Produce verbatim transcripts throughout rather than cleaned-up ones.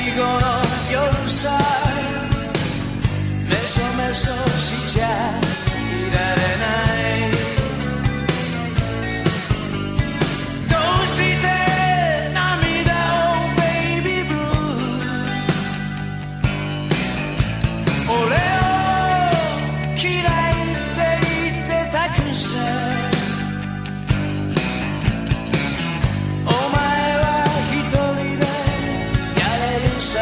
後の夜さメソメソしちゃいられないどうして涙をベイビーブルー俺を嫌いって言ってたくせお前は一人でやれるさ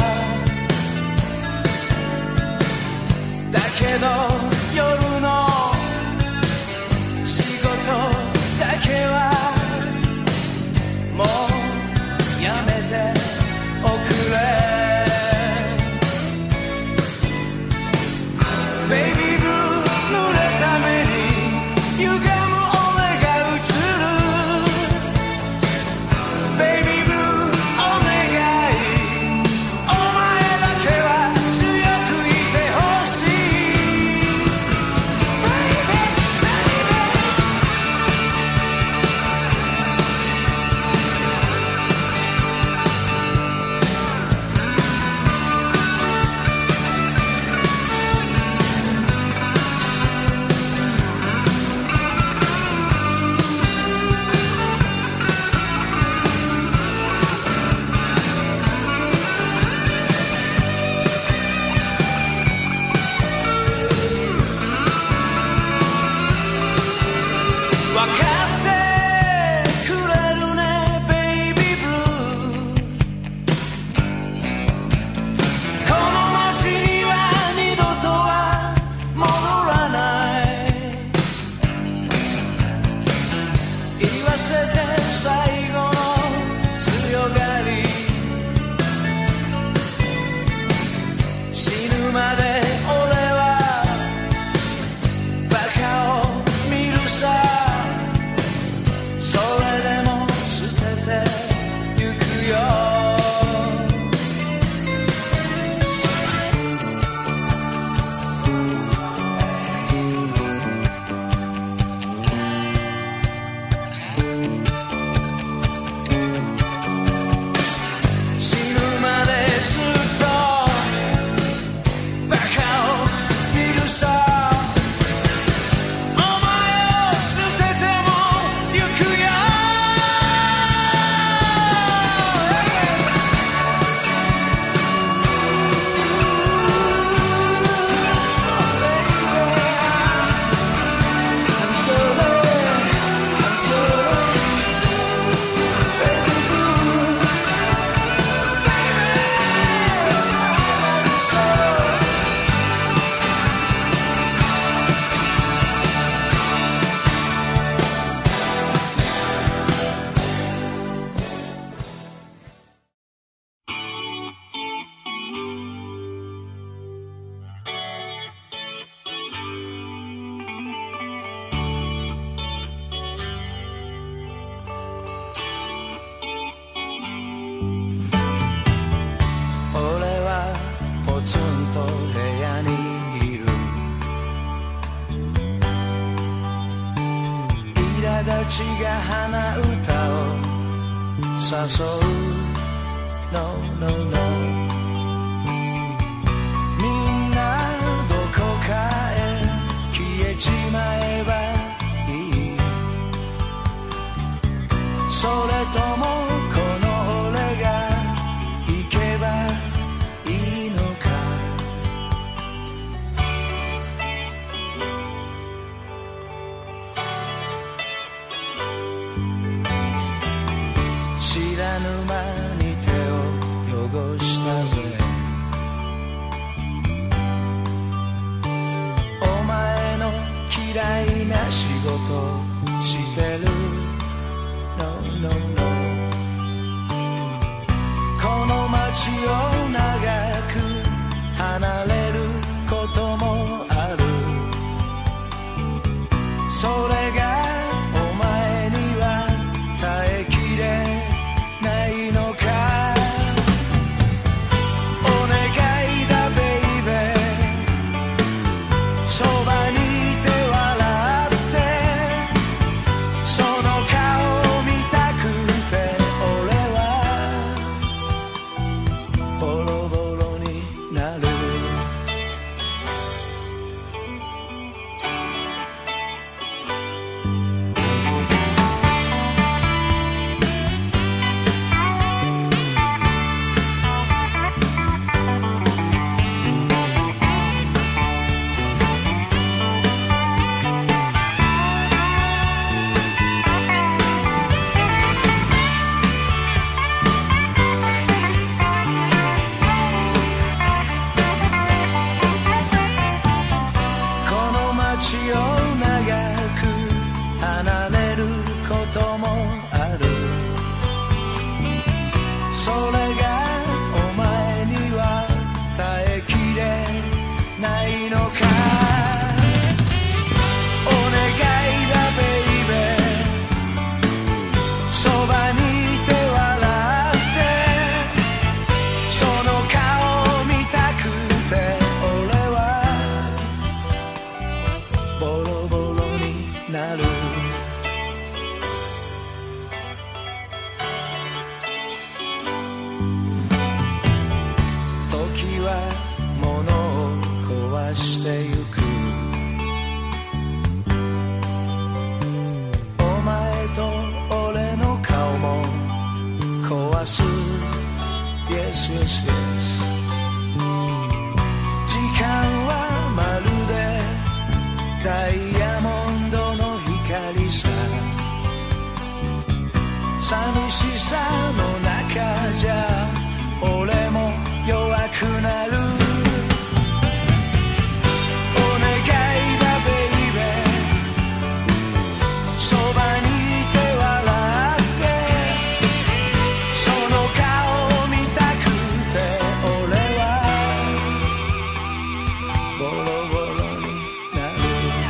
だけど夜の仕事だけはもうやめておくれベイビーブルー濡れた目に歪む俺が映るベイビーブルーお願いお前だけは強くいてほしいわかってくれるねベイビーブルーこの街には二度とは戻らない言わせて最後の強がり死ぬまで俺はバカを見るさそれでも捨ててゆくよ死ぬまでずっとバカを見るさお前を捨ててもゆくよI'm sorry, I'm sorry, baby blue, I'm sorry. 俺はポツンと部屋にいる苛立ちが鼻歌を誘う No, no, no みんなどこかへ消えちまえばいいそれともこの俺が行けばいいのか知らぬ間に手を汚したぜお前の嫌いな仕事してる No, no, no この街を長く離れることもあるそれがお前には耐えきれないのかお願いだベイベーそばにいて笑ってその顔見たくて俺はしてゆく。お前と俺の顔も壊す。 Yes, yes, yes。 時間はまるでダイヤモンドの光さ。寂しさの中じゃ俺も弱くなる。お願いだベイベー、そばにいて笑ってその顔見たくて俺はボロボロになる。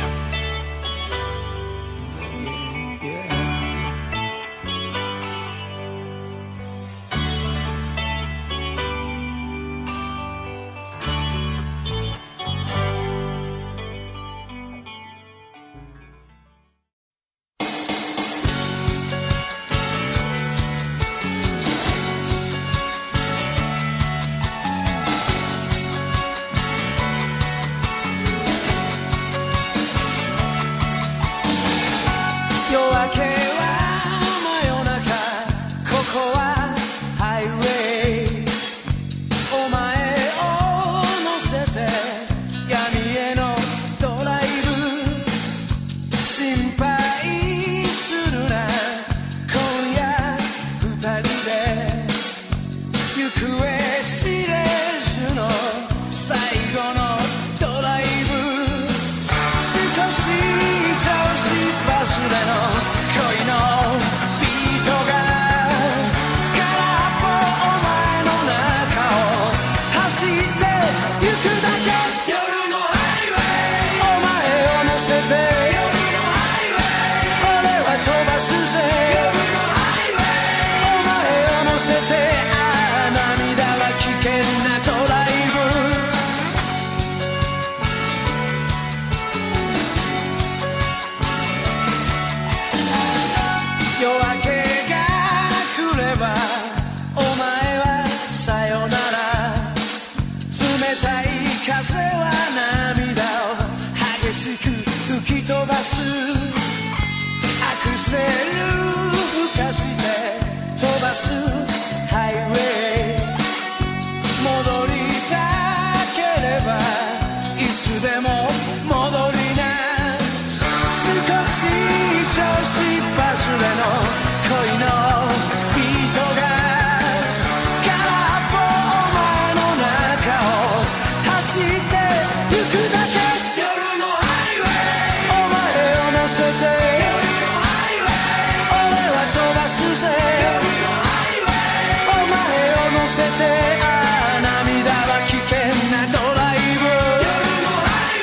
yeah, yeah. 夜明けは真夜中、ここはハイウェイ。お前を乗せて闇へのドライブ。心配するな、今夜二人で行方知れずの最後のドライブ。少し調子バスでの恋のビートが空っぽお前の中を走ってゆくだけ。夜のハイウェイ、お前を乗せて夜のハイウェイ、俺は飛ばすぜ夜のハイウェイ、お前を乗せて。ああ涙は危険なドライブ。夜明けが来ればお前はさよなら。冷たい風は涙を激しく吹き飛ばす。アクセル吹かして飛ばすハイウェイ。戻りたければいつでも戻りな。少し調子バスでの恋のビートが空っぽお前の中を走ってゆくだけ。夜のハイウェイ、お前を乗せて夜のハイウェイ、俺は飛ばすぜ夜のハイウェイ、お前を乗せて。ああ涙は危険なドライブ。夜のハイ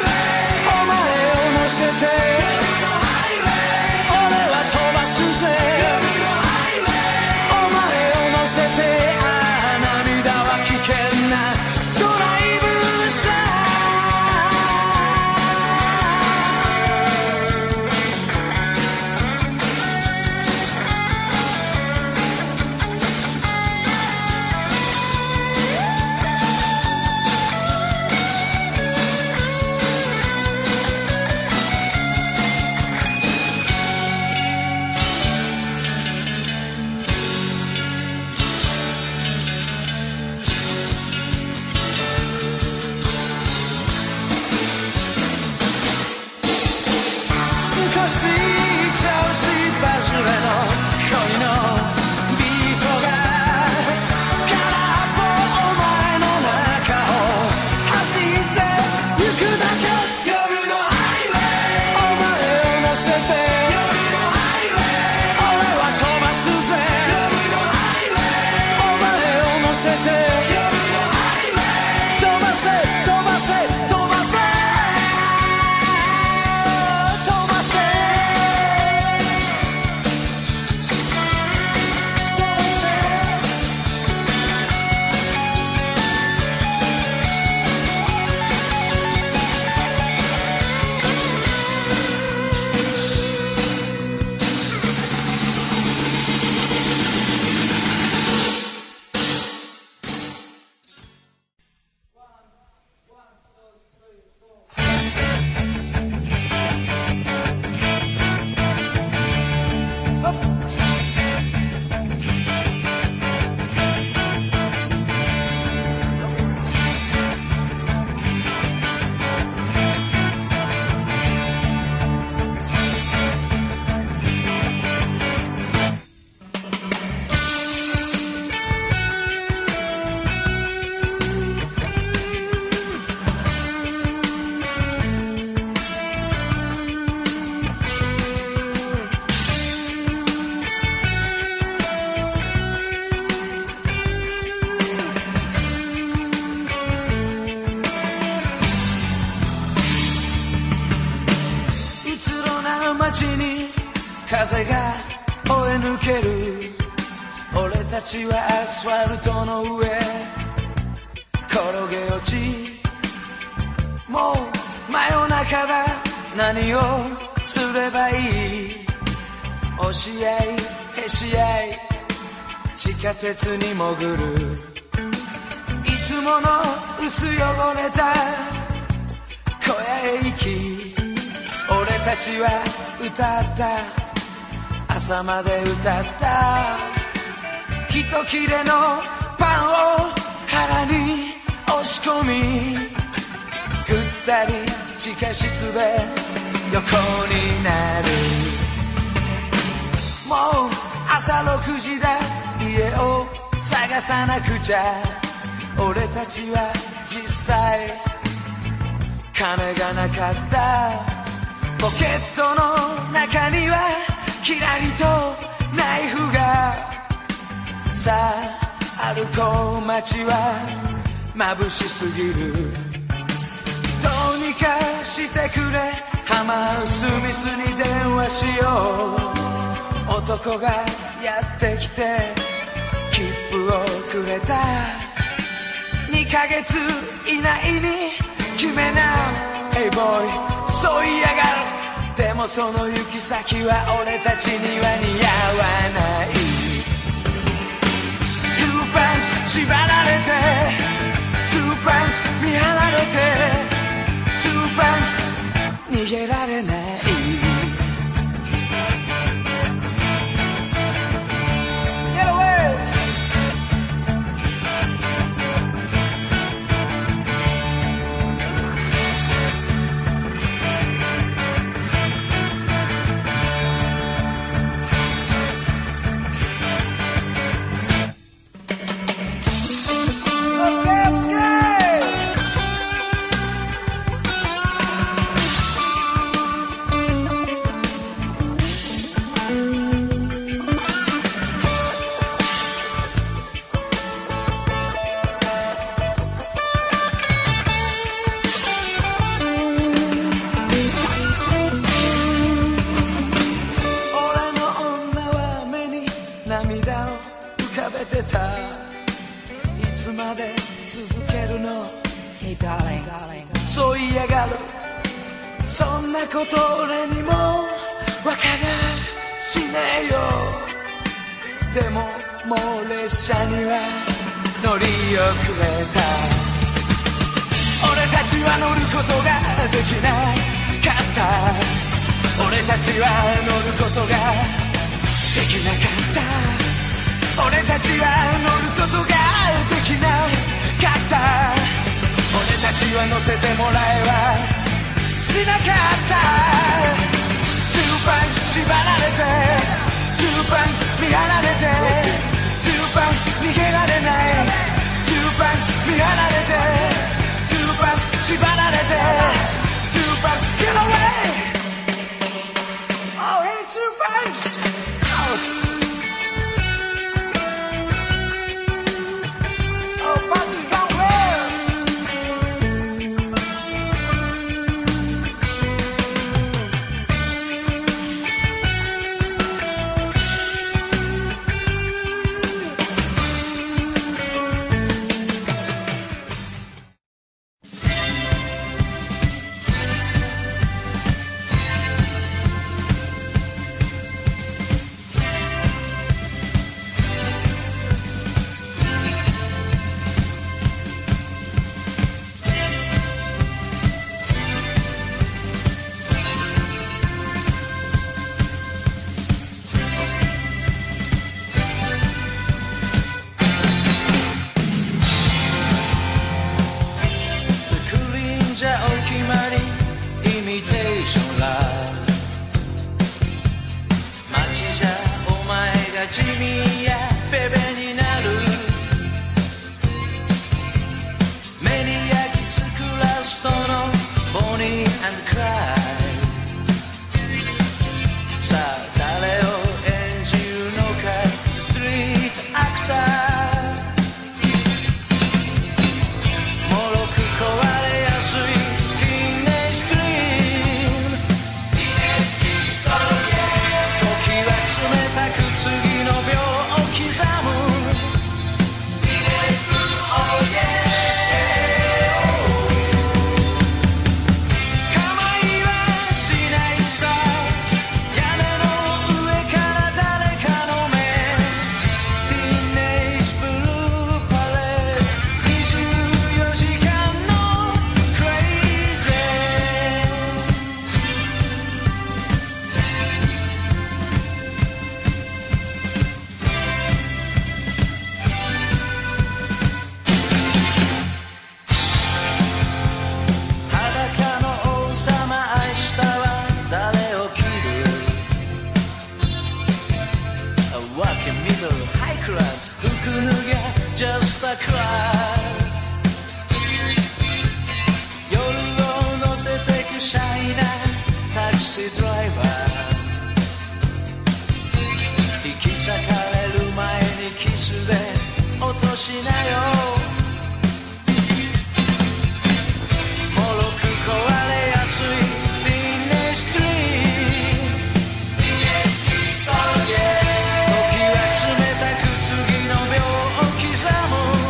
街に風が追い抜ける。俺たちはアスファルトの上転げ落ち、もう真夜中だ。何をすればいい。押し合いへし合い地下鉄に潜る。いつもの薄汚れた小屋へ行き、俺たちは歌った、朝まで歌った。一切れのパンを腹に押し込み、ぐったり地下室で横になる。もう朝ろくじだ、家を探さなくちゃ。俺たちは実際金がなかった。ポケットの中にはキラリとナイフが。さあ歩こう街は眩しすぎる。どうにかしてくれ、ハマースミスに電話しよう。男がやってきて切符をくれた。にかげつ以内に決めな Hey boy そう言いやがる。でもその行き先は俺たちには似合わない。ツーパンツ縛られて、ツーパンツ見張られて、ツーパンツ逃げられない。そう言いやがる。そんなこと俺にもわかりゃしねえよ。でももう列車には乗り遅れた。俺たちは乗ることができなかった。俺たちは乗ることができなかった。俺たちは乗ることができなかった。俺たちは乗せてもらえはしなかった。ツーパンチ縛られて、ツーパンチ見張られて、ツーパンチ逃げられない。ツーパンチ見張られて、ツーパンチ縛られて、ツーパンチ get away oh hey ツーパンチ oh punch go しなよもろく壊れやすいティーネージドリーム時は冷たく次の秒を刻む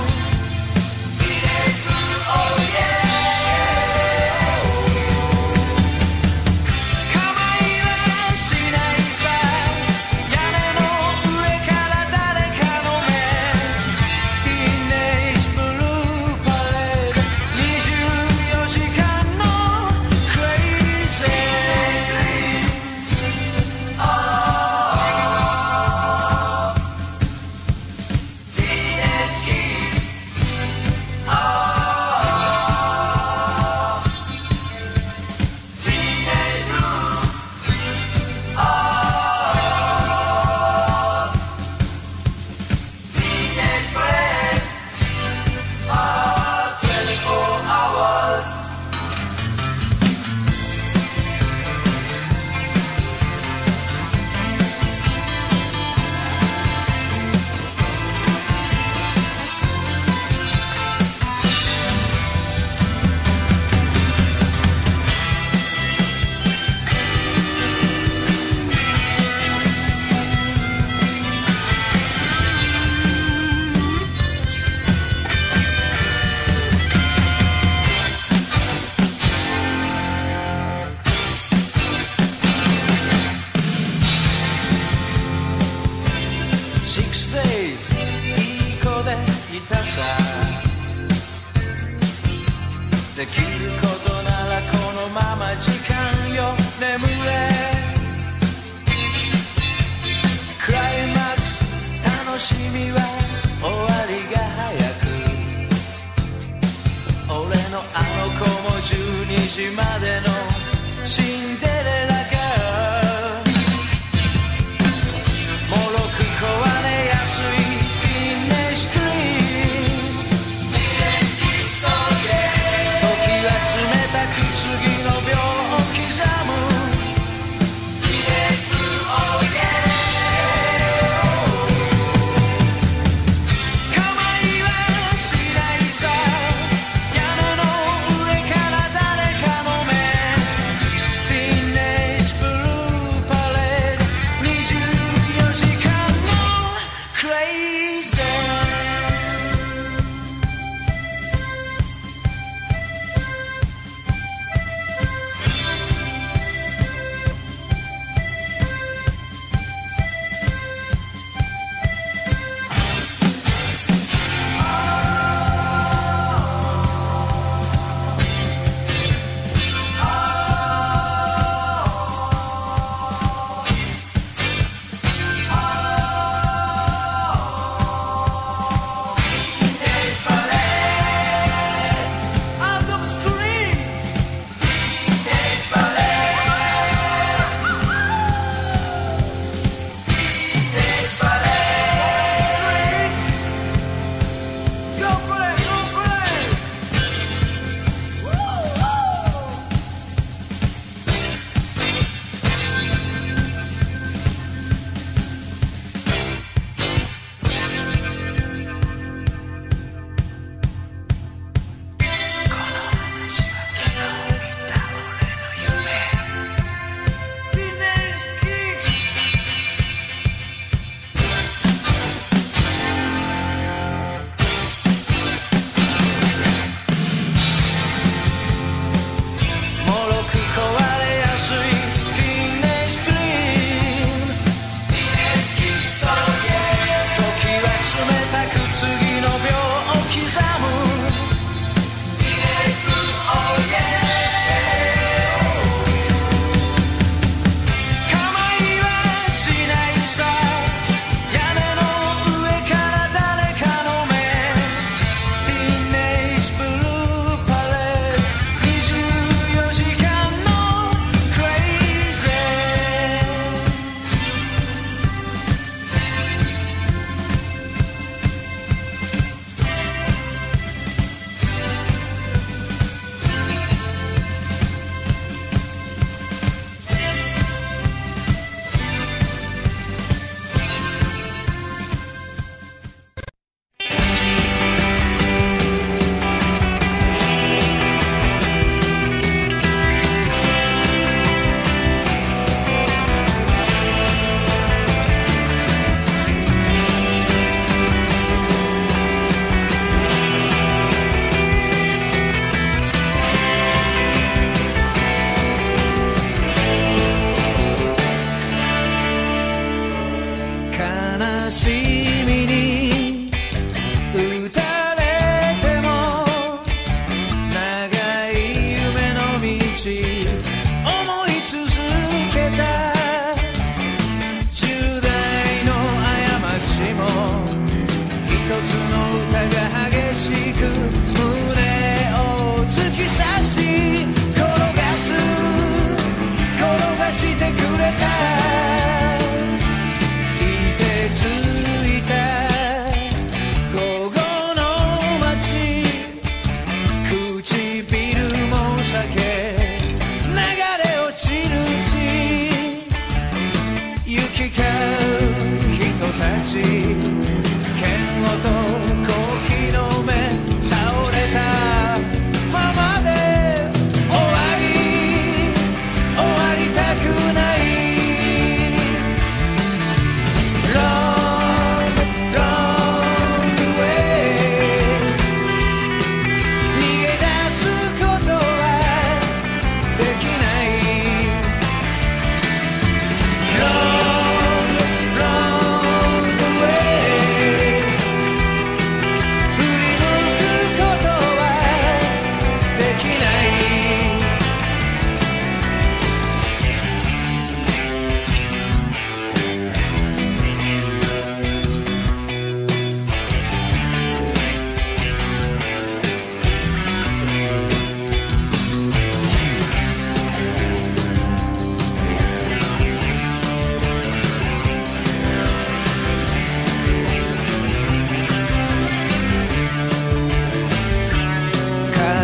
Six days いい子でいたさできることならこのまま時間よ眠れクライマックス楽しみは終わりが早く俺のあの子もじゅうにじまでのシンデレラガールもろく壊れやすいティーネージドリーム時は冷たく次の秒を刻む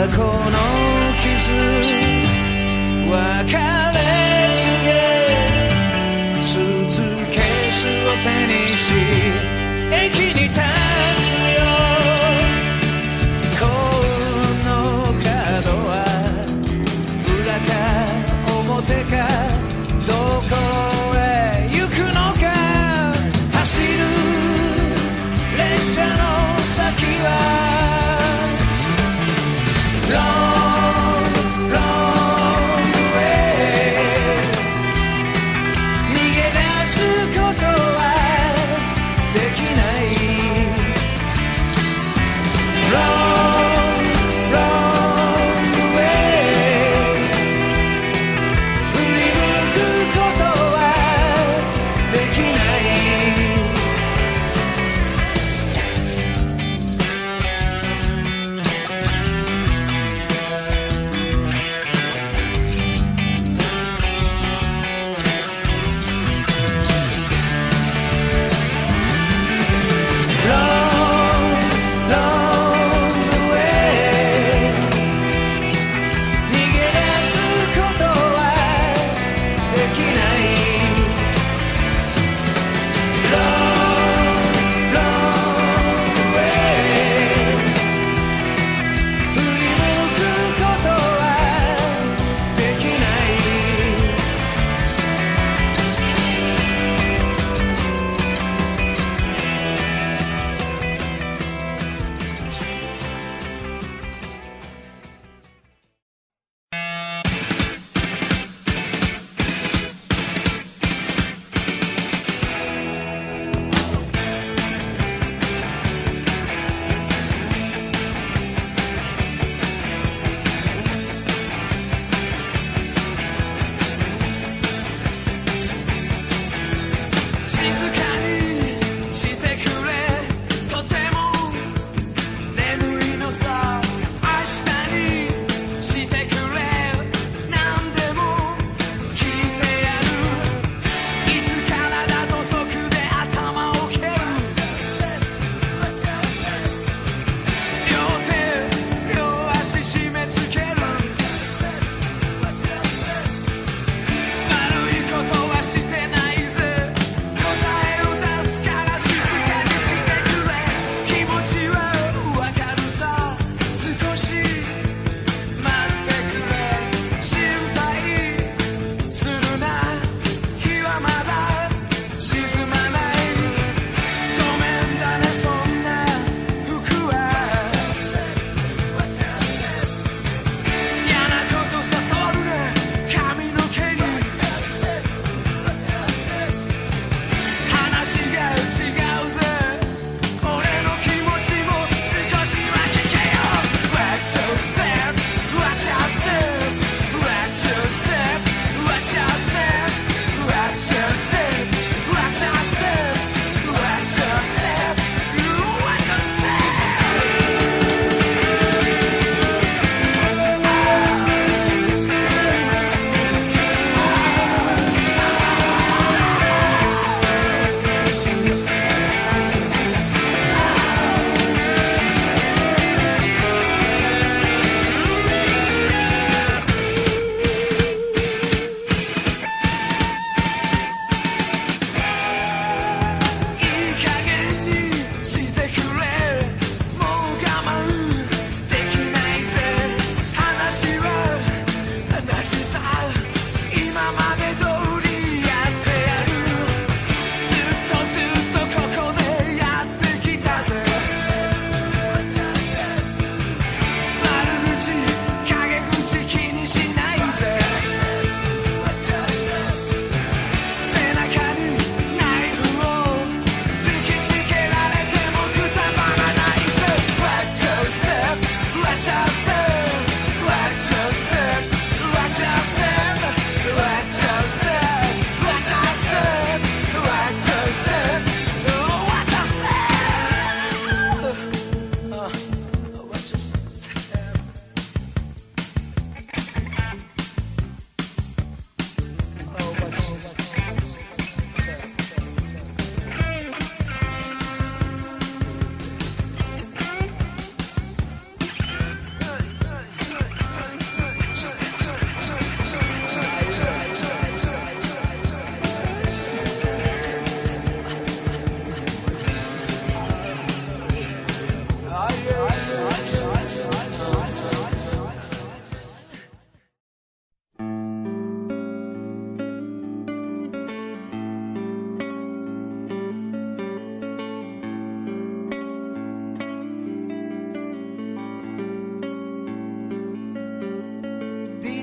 過去の傷別れ告げスーツケースを手にし駅に立つよ幸運の角は裏か表かどこへ行くのか走る列車の先はLong, long way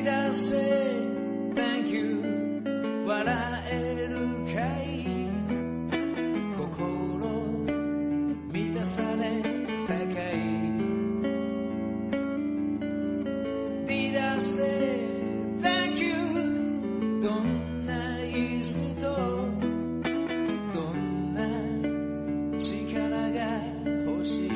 Did I say thank you 笑えるかい心満たされたかい Did I say thank you どんな椅子とどんな力が欲しい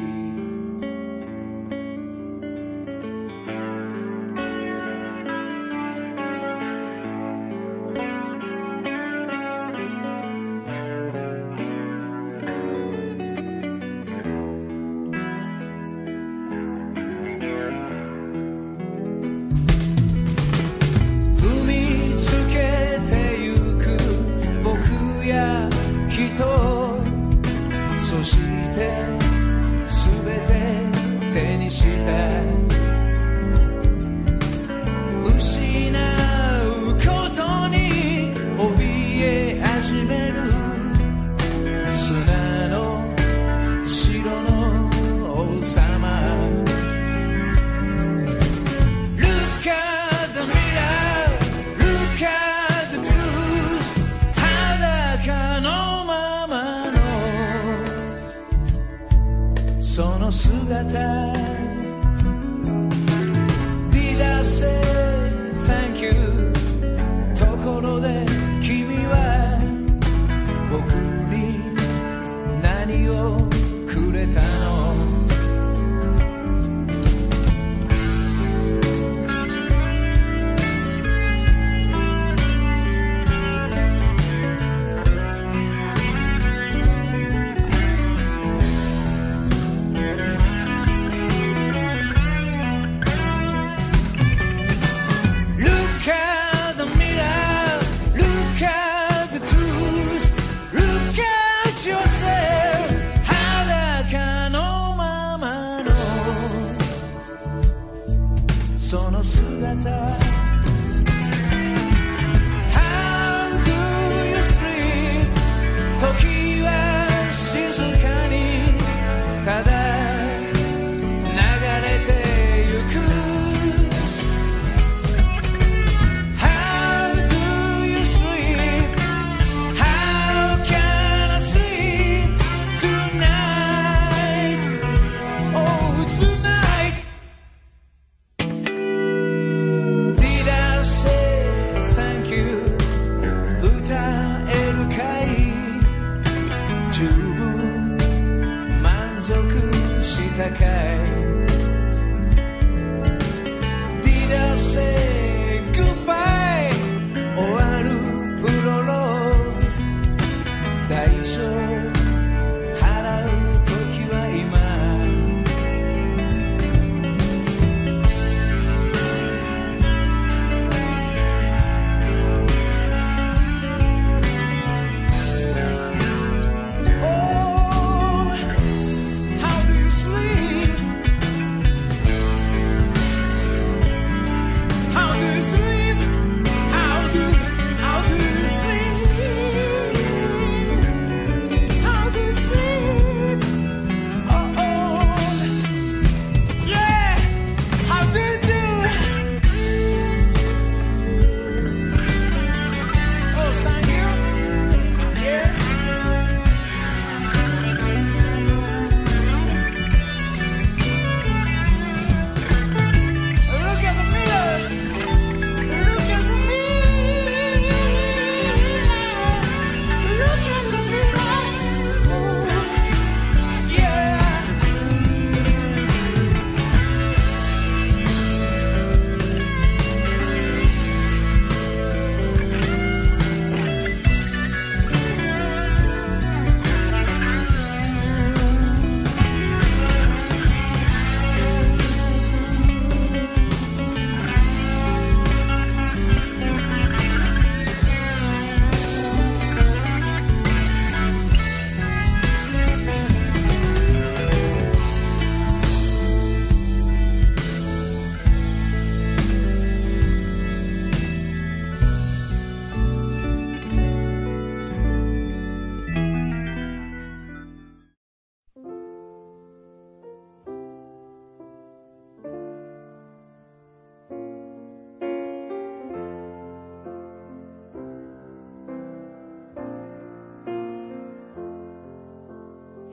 そしてすべて手にした失うことに怯え始める砂の城の王様 Look at the mirror Look at the truth 裸のままのその姿 Did I say thank you ところで君は僕に何をくれたの その姿 How do you sleep 時は静かにただ流れてゆく How do you sleep How can I sleep tonight Oh tonight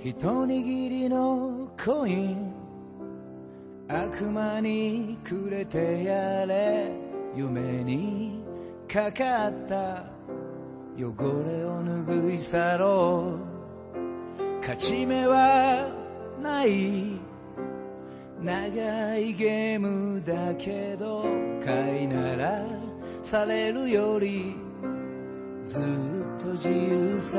一握りのコイン悪魔にくれてやれ夢にかかった汚れを拭い去ろう勝ち目はない長いゲームだけど飼いならされるよりずっと自由さ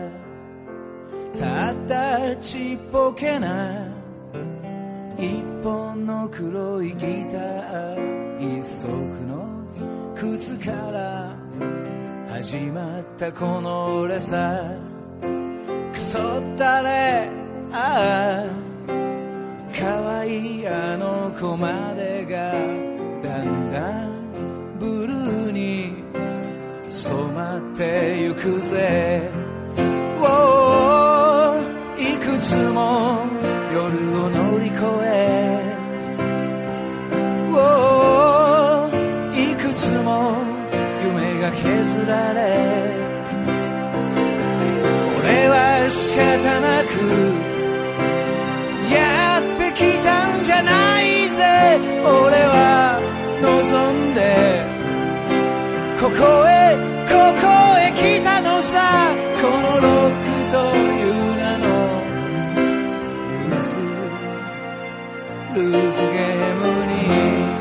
たったちっぽけな一本の黒いギター一足の靴から始まったこの俺さクソったれああ可愛いあの子までがだんだんブルーに染まってゆくぜ、oh、いくつも夜を乗り越え、oh、いくつも夢が削られ俺は仕方なくやってきたんじゃないぜ俺は望んでここへここへ来たのさこのロックという名のルーズルーズゲームに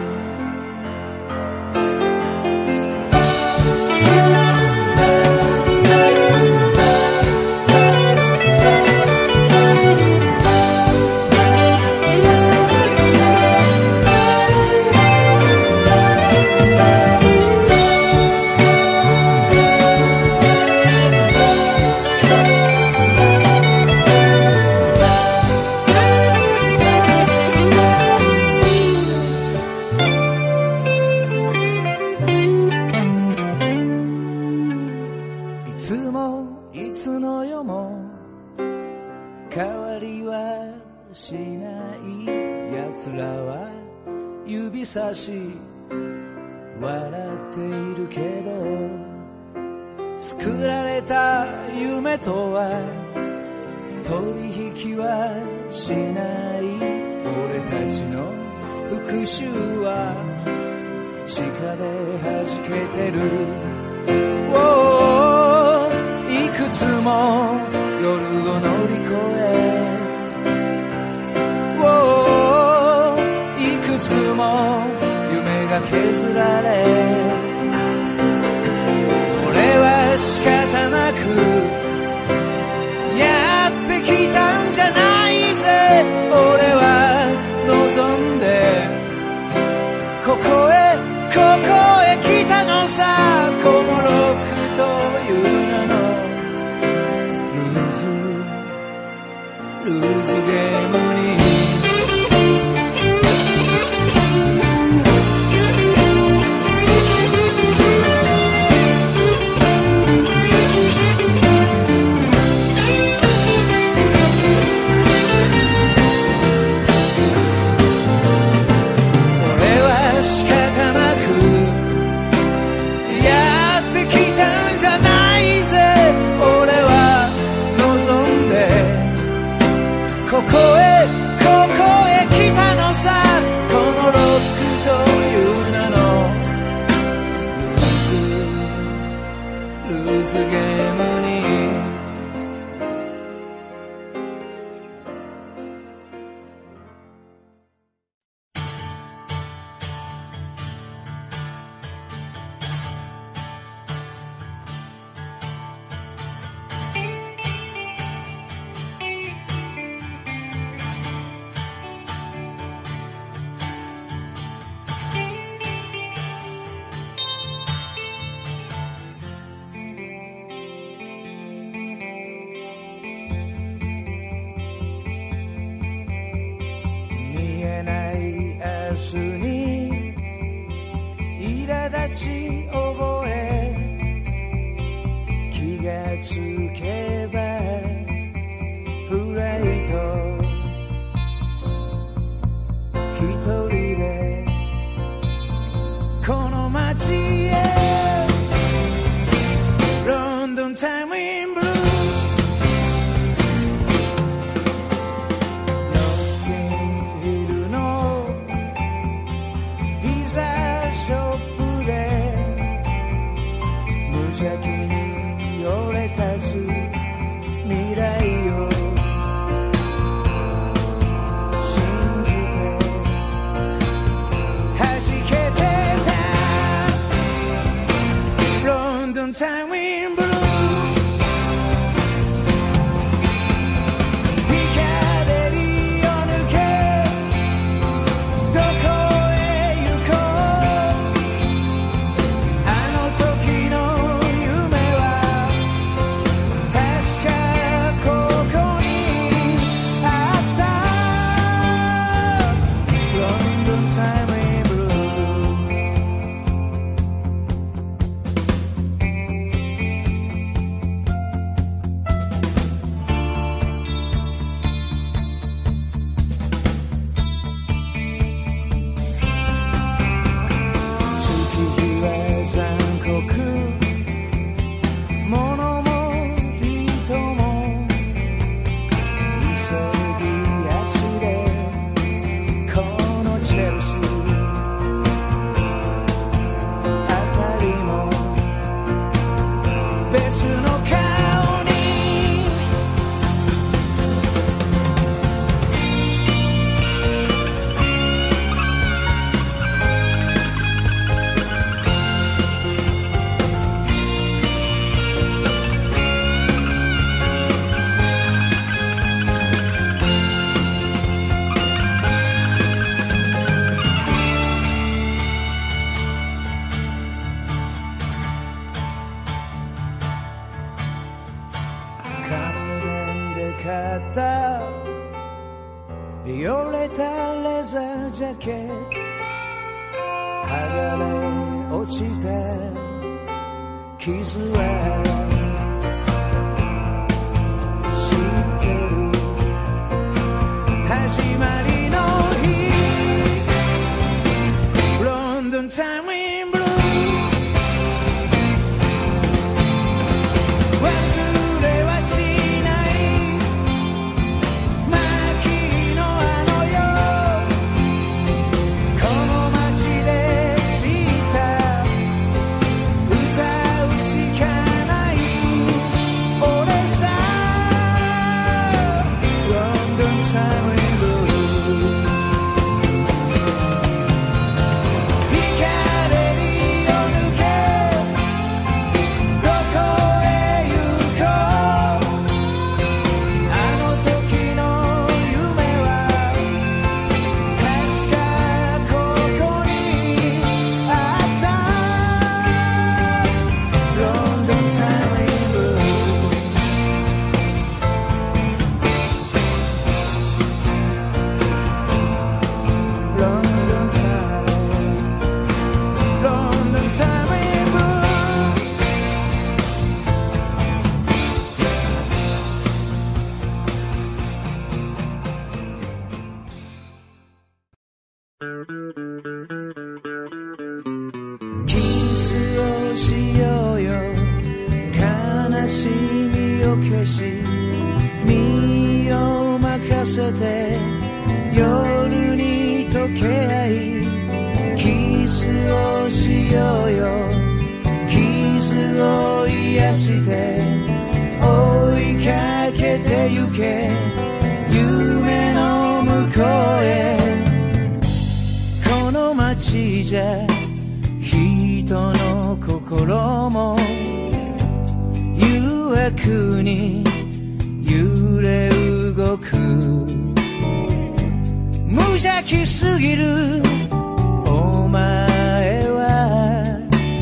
差し笑っているけど作られた夢とは取引はしない俺たちの復讐は地下で弾けてる、oh、いくつも夜を乗り越え、oh、いくつも夢が削られ俺は仕方なくやってきたんじゃないぜ俺は望んでここへここへ来たのさこのロックという名のルーズルーズゲームにここへここへ来たのさこのロックという名のルーズルーズゲームに明日に苛立ち覚え気がつけばフライト一人でこの街へロンドンタイムインブルー邪気に俺たち未来を信じて弾けてたロンドンタイムインブルーよれたレザージャケット剥がれ落ちた傷は知ってる始まりの日ロンドンタイムインブルー忘れはしキスをしようよ悲しみを消し身を任せて夜に溶け合いキスをしようよ傷を癒して追いかけてゆけ夢の向こうへこの街じゃ人の心も誘惑に揺れ動く無邪気すぎるお前は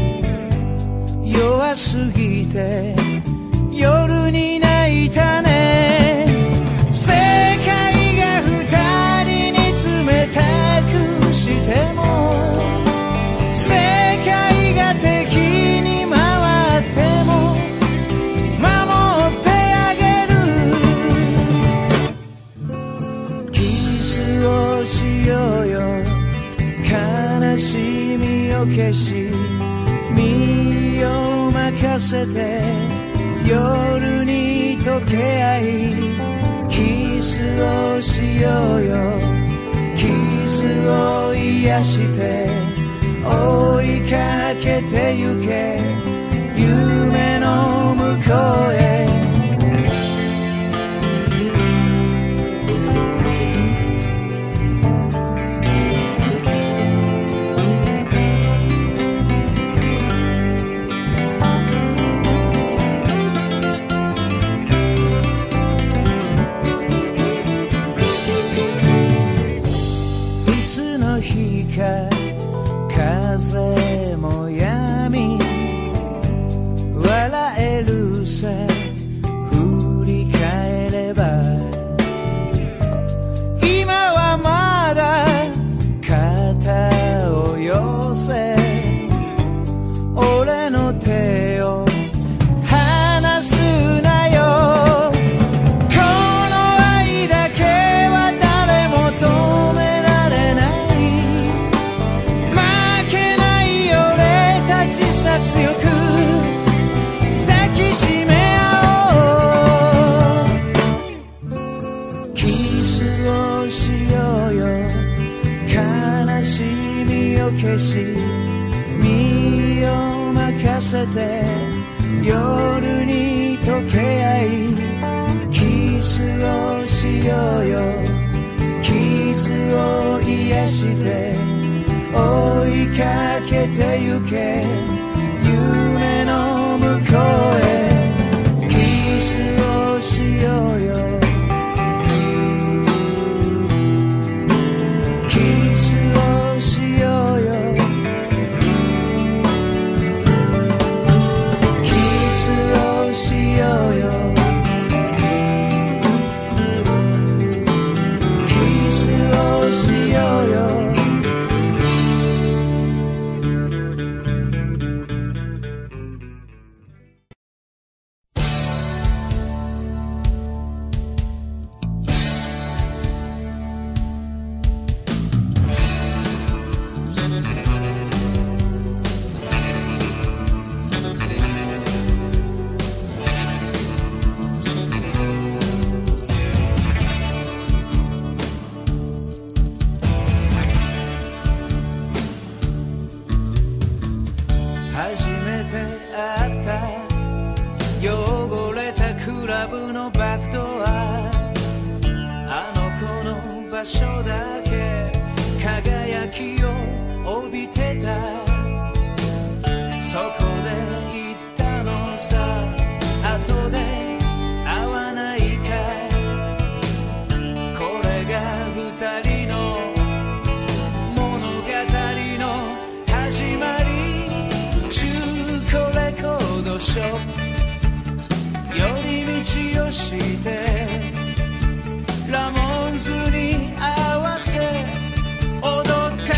弱すぎて夜に泣いたね世界が二人に冷たくしても世界が敵に回っても守ってあげるキスをしようよ悲しみを消し身を任せて夜に溶け合いキスをしようよ傷を癒して追いかけてゆけ夢の向こうへ風もやみ笑えるさ振り返れば今はまだ肩を寄せ俺の手を離すなよこの愛だけは誰も止められない強く抱きしめ合おうキスをしようよ悲しみを消し身を任せて夜に溶け合いキスをしようよ傷を癒して追いかけてゆけ夢の向こうへキスをしようよキスをしようよキスをしようよキスをしようよ初めて会った汚れたクラブのバックドアあの子の場所だけ輝きを帯びてたそこで言ったのさ後で会わないかこれが二人の物語の始まり中古レコードショップ寄り道をしてラモンズに合わせ踊った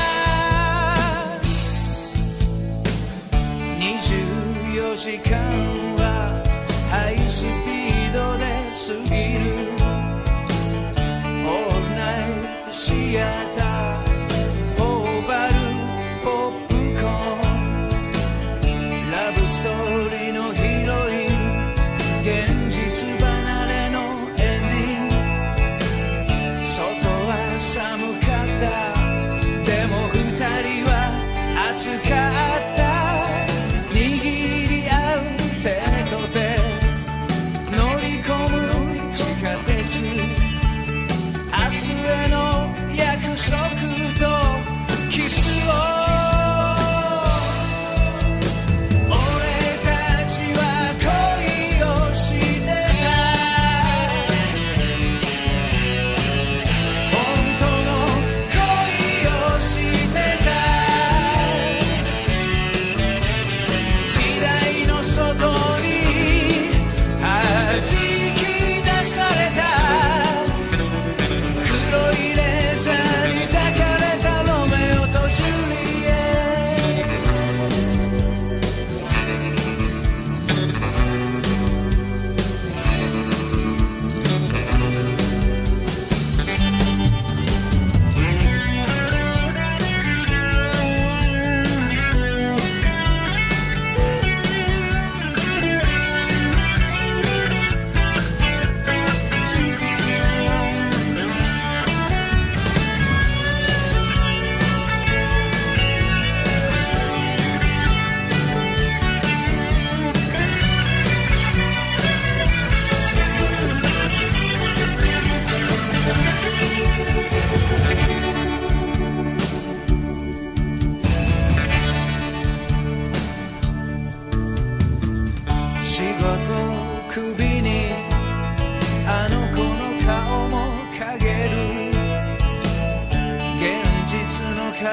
にじゅうよじかんはハイスピードで過ぎるオールナイトシアター頬張るポップコーンラブストーリーのヒロイン現実離れのエンディング外は寒かったでも二人は熱かった握り合う手と手乗り込む地下鉄明日への約束とキスを黒いレーザーに抱かれたロメオとジ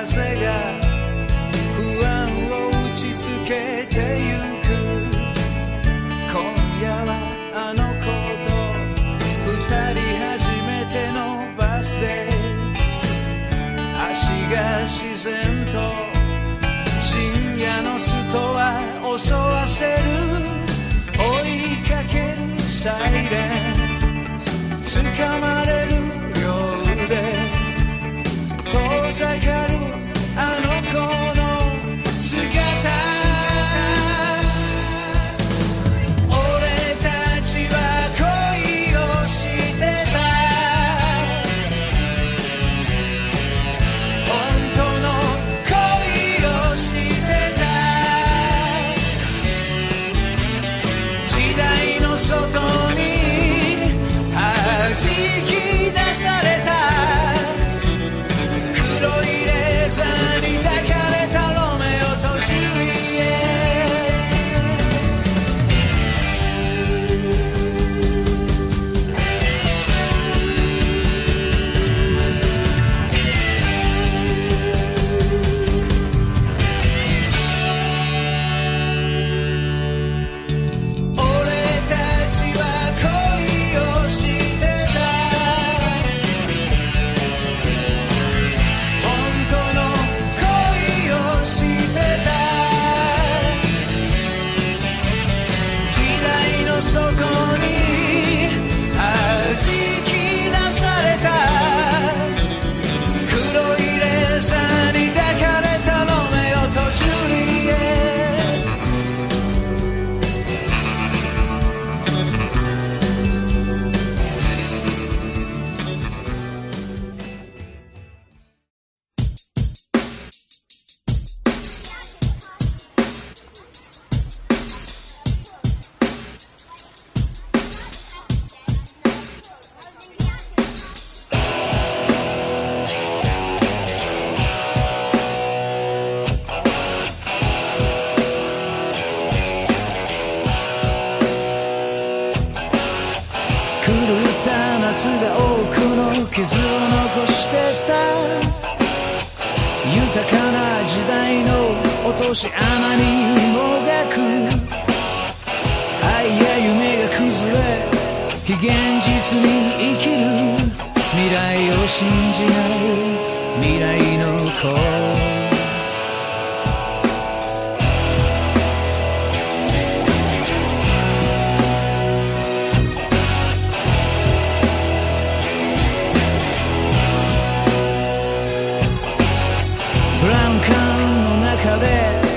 風が不安を打ちつけてゆく。今夜はあの子と二人初めてのバースデー。足が自然と深夜のストア襲わせる。追いかけるサイレン掴まれるようで遠ざかるあの子の姿。俺たちは恋をしてた。本当の恋をしてた。時代の外に弾き出された。黒いレーザーに抱かれたロメオとジュリエ傷を残してた。豊かな時代の落とし穴にもがく。愛や夢が崩れ非現実に生きる。未来を信じない未来の子。空想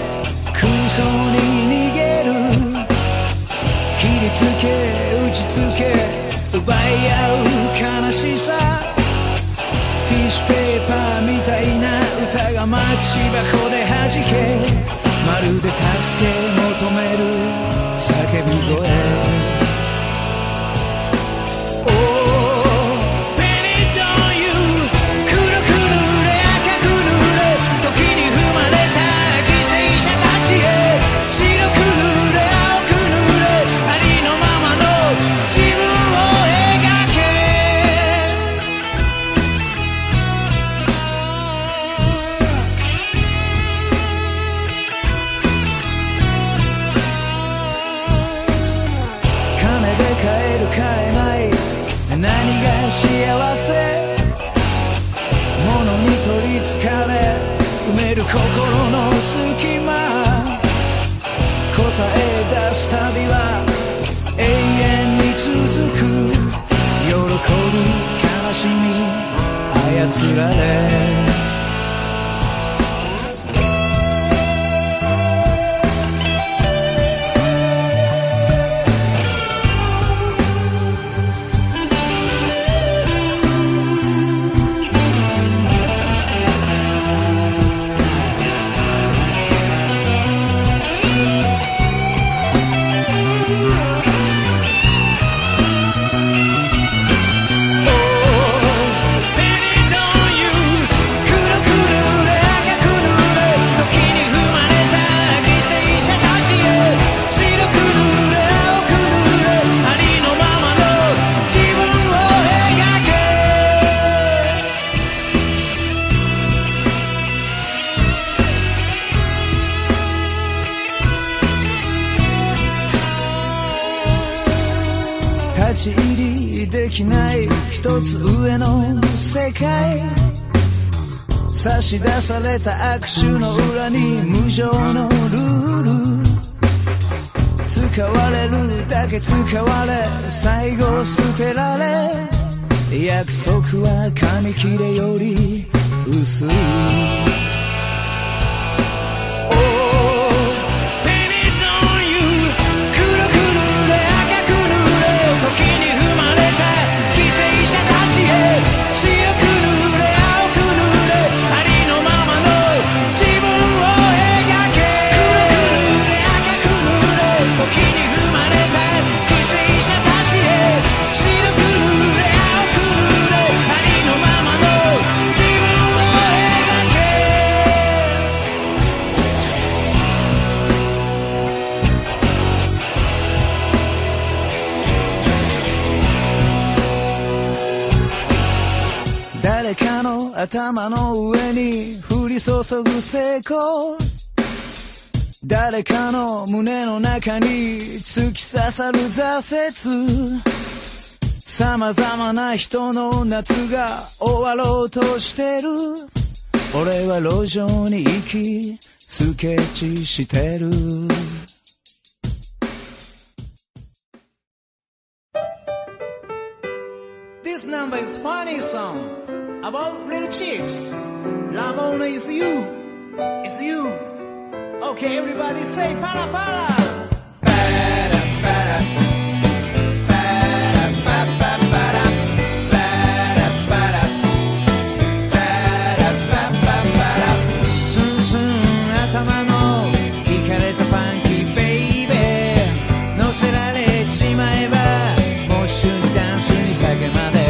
に逃げる。切りつけ打ちつけ奪い合う悲しさ。ティッシュペーパーみたいな歌がマッチ箱で弾け。まるで助け求める叫び声。幸せ物に取りつかれ埋める心の隙間。答え出す旅は永遠に続く。喜び悲しみ操られ立ち入りできない一つ上の世界、差し出された握手の裏に無情のルール、使われるだけ使われ最後捨てられ、約束は紙切れより薄い。誰かの頭の上に降り注ぐ成功、誰かの胸の中に突き刺さる挫折、様々な人の夏が終わろうとしてる。俺は路上に行きスケッチしてる。This number is funny song about little chicks. Ramona is you, it's you. Okay, everybody say para para. Para para. Para para para. Para para. Para para para. ツンツン頭のイカれたパンキーベイベー、乗せられちまえばモッシュにダンスに酒まで。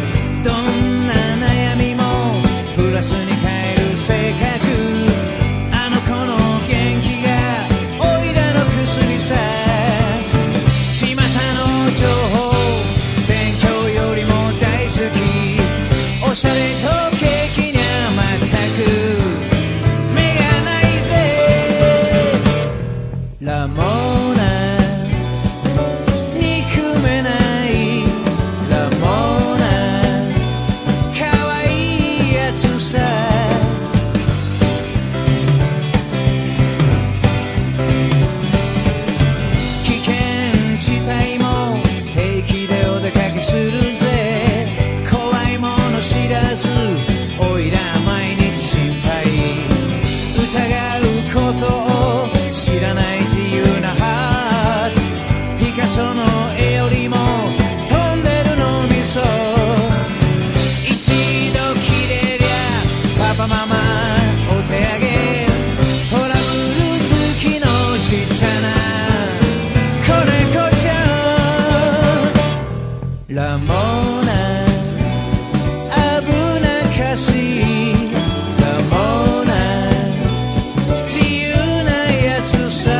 プラスに変える性格、あの子の元気がおいらの薬さ。巷の情報勉強よりも大好き、おしゃれと景気にゃ全く目がないぜ。ラモーナ憎めないラモーナ危険地帯も平気でお出かけするぜ。怖いもの知らずおいら毎日心配、疑うことを知らない自由なハート、ピカソの絵よりも飛んでるのみそ。一度きれりゃパパママお手上げ、トラブル好きのちっちゃな子猫ちゃん。ラモーナ危なかしいラモーナ自由なやつさ。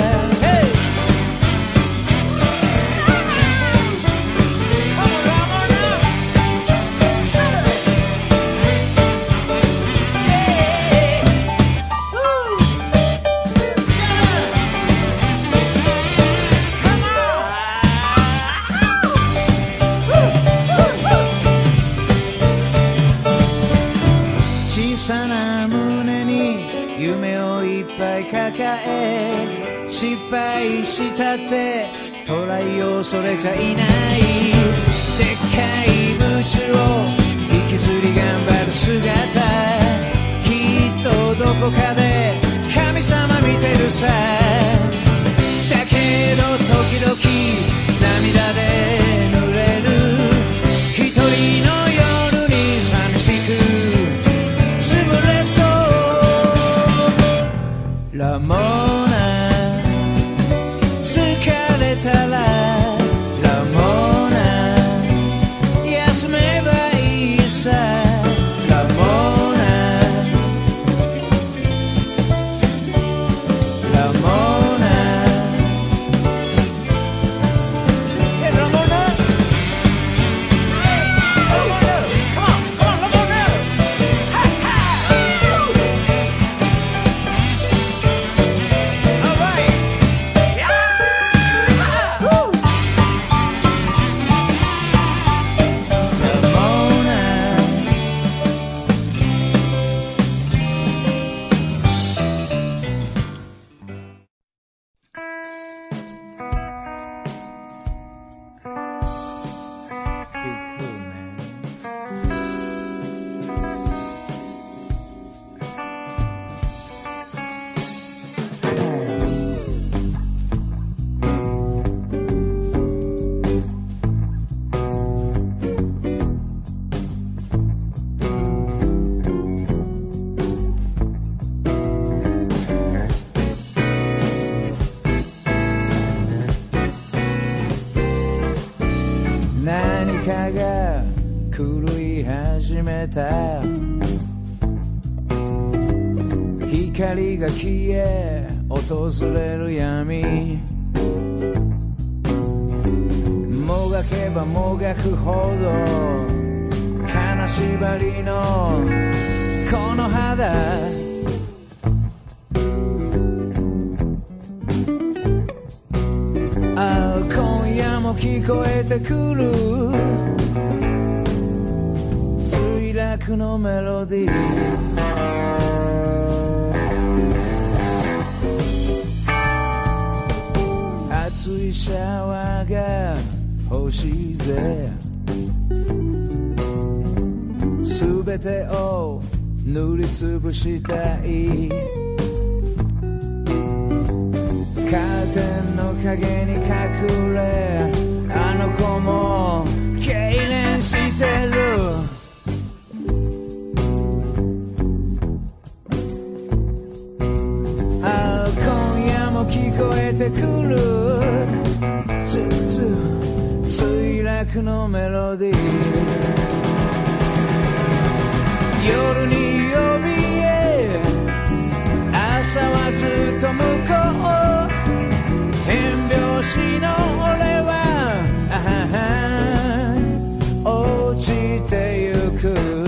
小さな胸に夢をいっぱい抱え、失敗したってトライをそれちゃいない。でっかいブーツを引きずり頑張る姿、きっとどこかで神様見てるさ。だけど時々涙で濡れる一人の夜に寂しくラモーナ疲れたらラモーナ休めばいいさ。ラモーナラモーナめた光が消え訪れる闇もがけばもがくほど金縛りのこの肌ああ今夜も聞こえてくる墜落のメロディー熱いシャワーが欲しいぜすべてを塗りつぶしたいカーテンの陰に隠れあの子も痙攣してるああ今夜も聞こえてくるつつ墜落のメロディー夜に呼びえ朝はずっと向こう変拍子の俺はあは落ちてゆく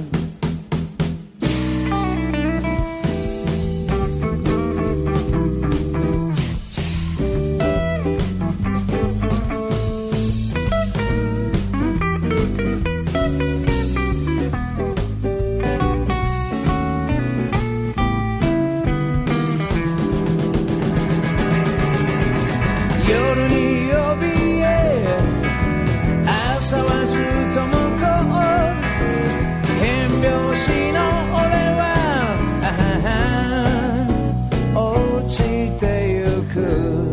夜に呼びえ朝はずっと向こう変拍子の俺はあは落ちてゆく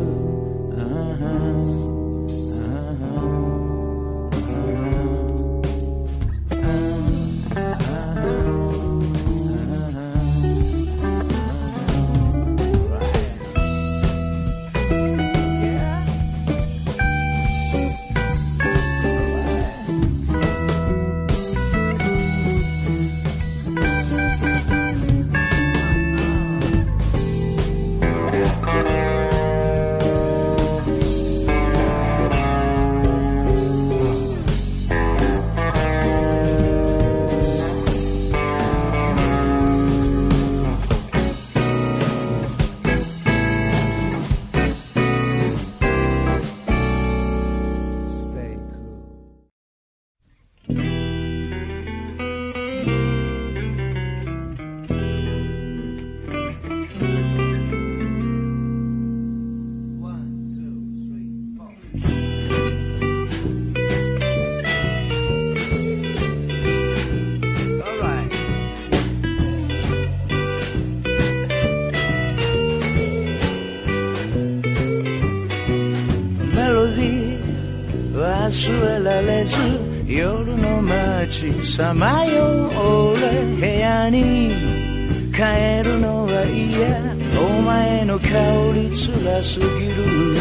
忘れられず夜の街さまよう俺部屋に帰るのは嫌お前の香り辛すぎる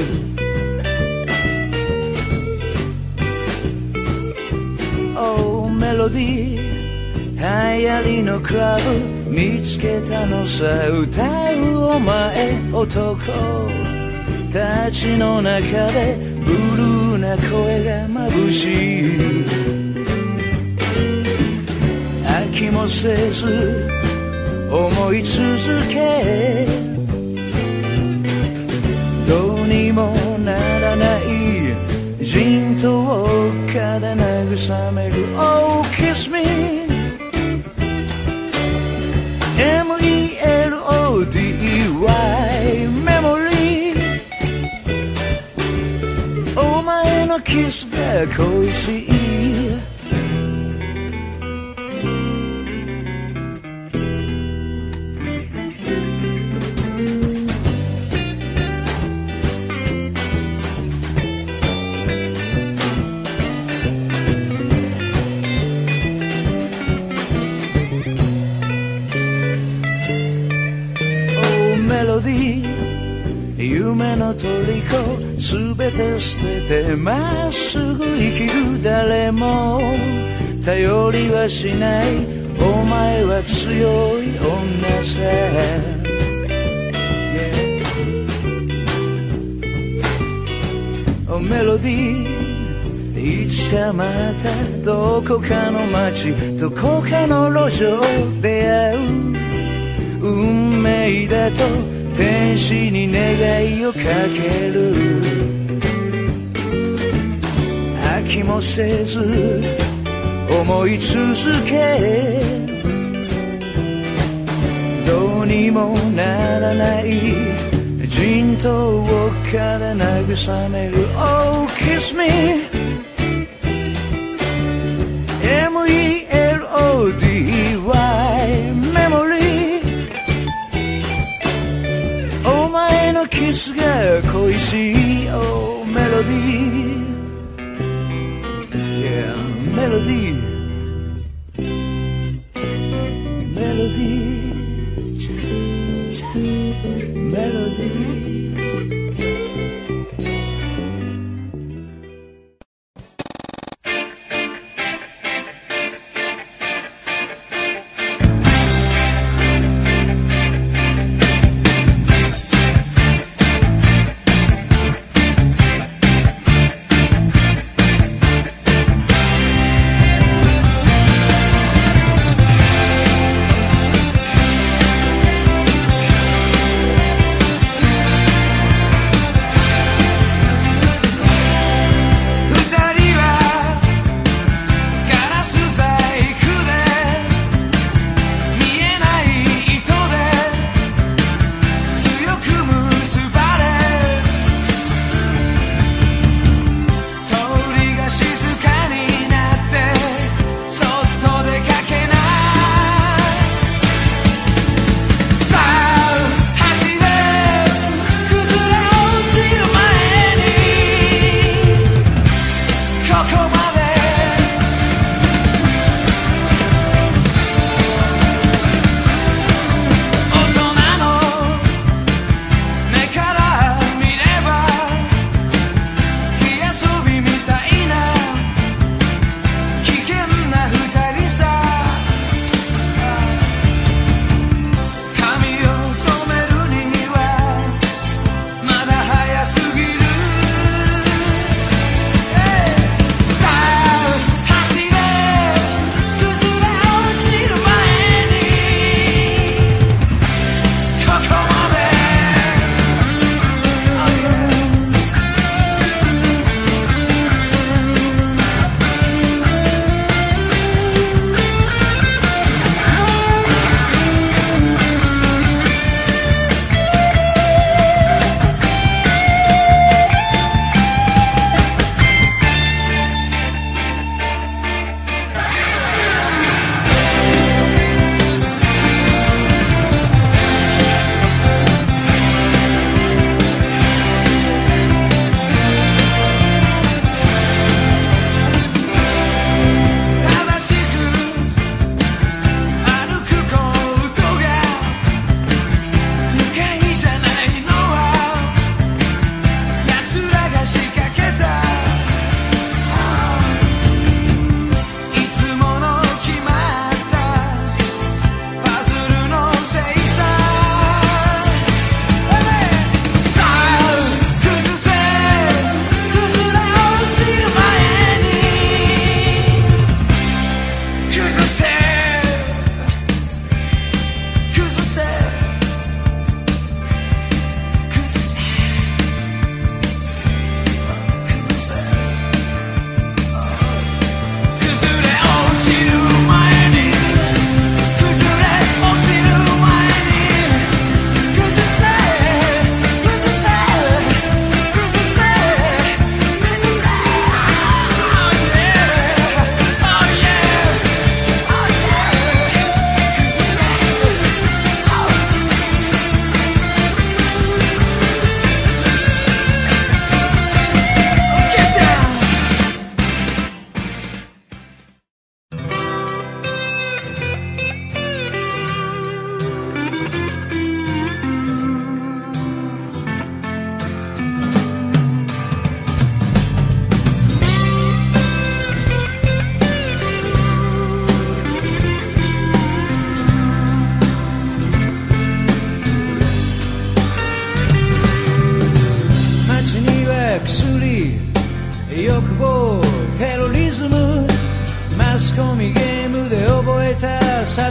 おメロディー流行りのクラブ見つけたのさ歌うお前男たちの中でブルーな声が眩しい飽きもせず思い続けどうにもならないじんと丘で慰める Oh kiss meエムイーエルオーディーワイ メモリーお前のキスが恋しい夢の虜すべて捨ててまっすぐ生きる誰も頼りはしないお前は強い女さ、yeah. メロディーいつかまたどこかの街どこかの路上で会う運命だと天使に願いをかける飽きもせず思い続けどうにもならない人痘を蚊で慰める Oh kiss meエムイーエルオーディーワイ Memory お前のキスが恋しい Oh melody Yeah melody melody melody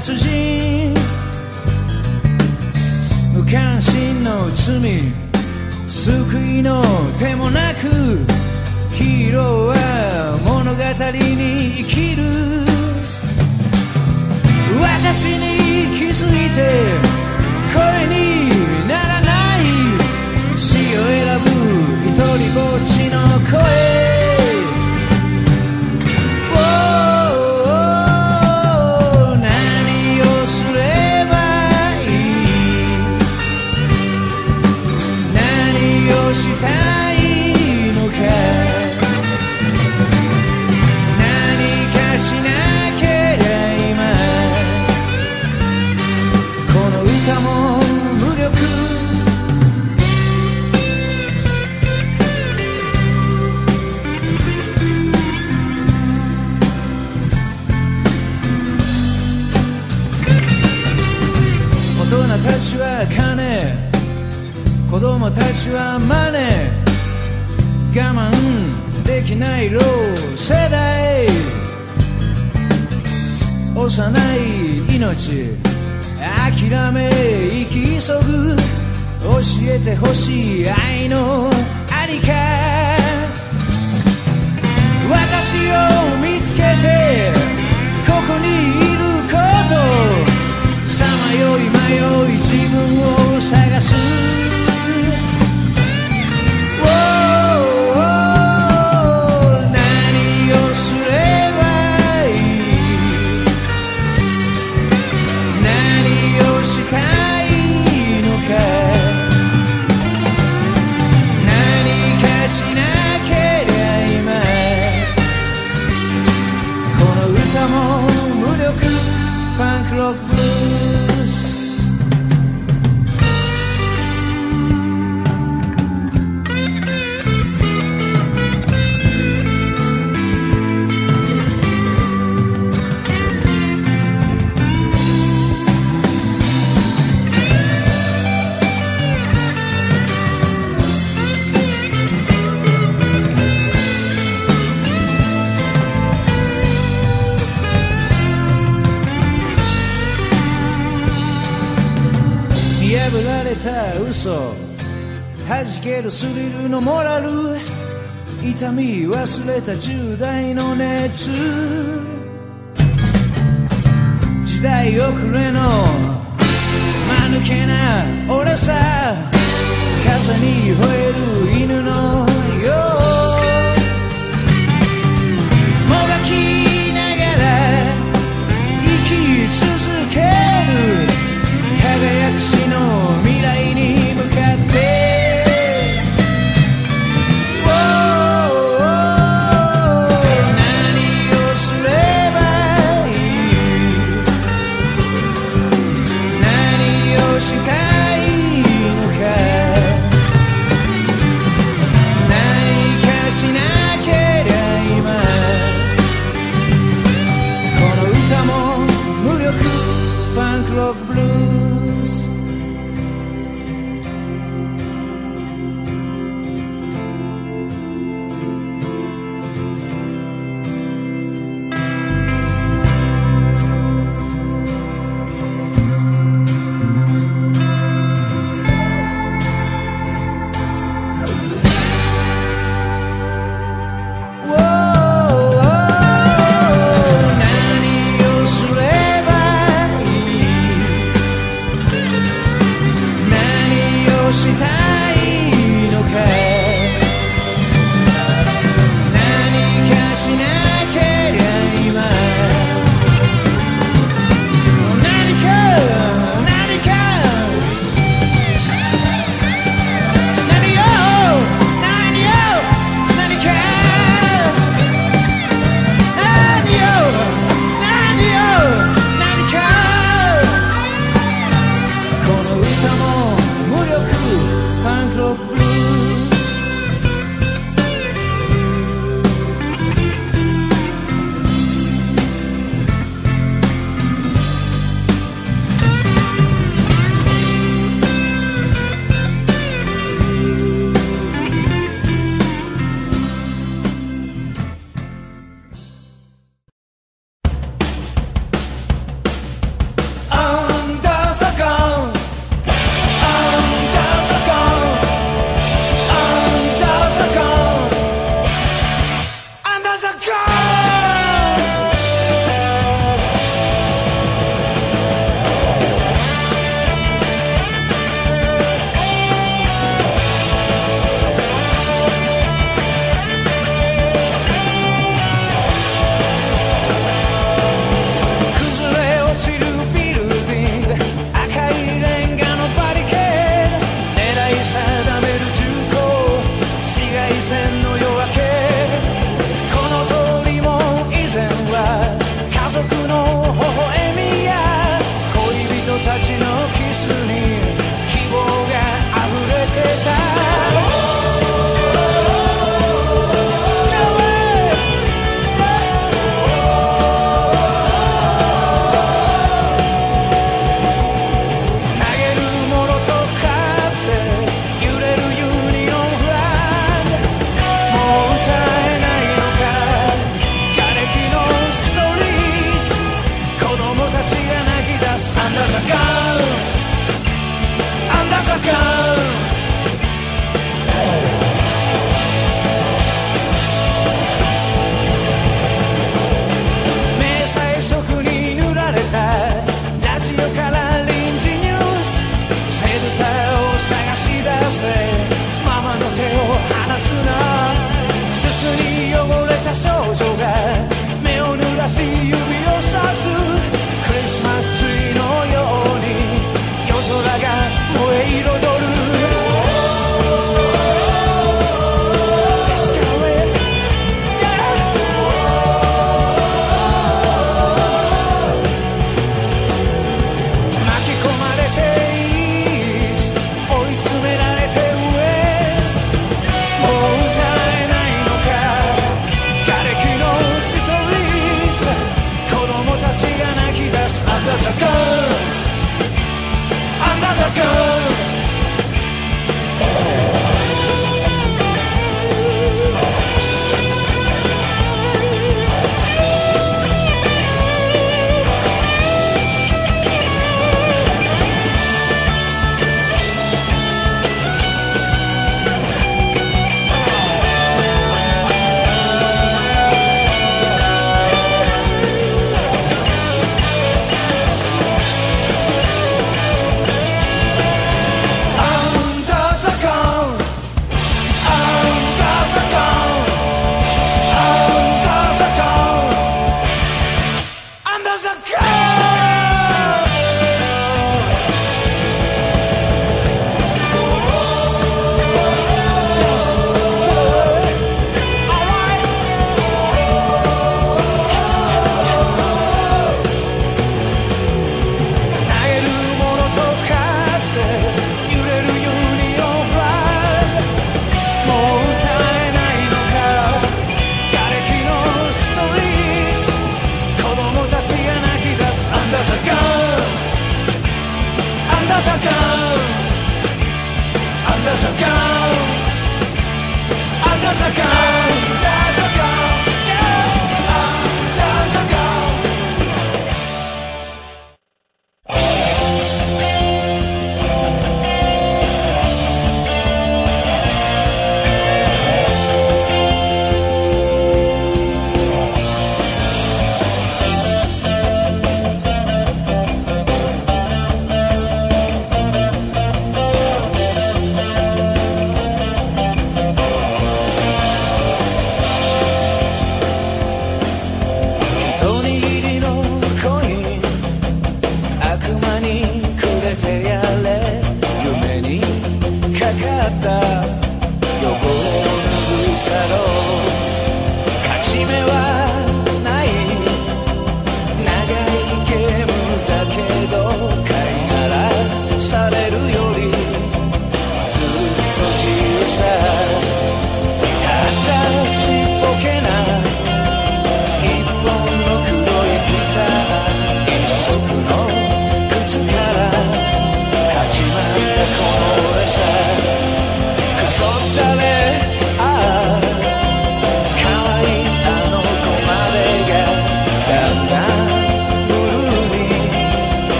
殺人無関心の罪救いの手もなくヒーローは物語に生きる私に気づいて声にならない死を選ぶ一人ぼっちの声したいのか何かしなけりゃ今この歌も無力大人たちは金子供たちはマネ我慢できない老世代幼い命諦め生き急ぐ教えてほしい愛のありか私を見つけてここにいることさまよい迷い自分を探すロックブルース破られた嘘弾けるスリルのモラル痛み忘れたじゅう代の熱時代遅れの間抜けな俺さ風に吠える犬のようもがきながら生き続ける輝く死の未来に向かってロックブルースしたいのか何かしなけりゃ今何か何か何を何を何か何を何を何かこの歌も無力パンクロックブルースすな。すすに汚れた少女が目を濡らし指をさす。クリスマスツリーのように夜空が燃え彩る。Under the gun, under the gun.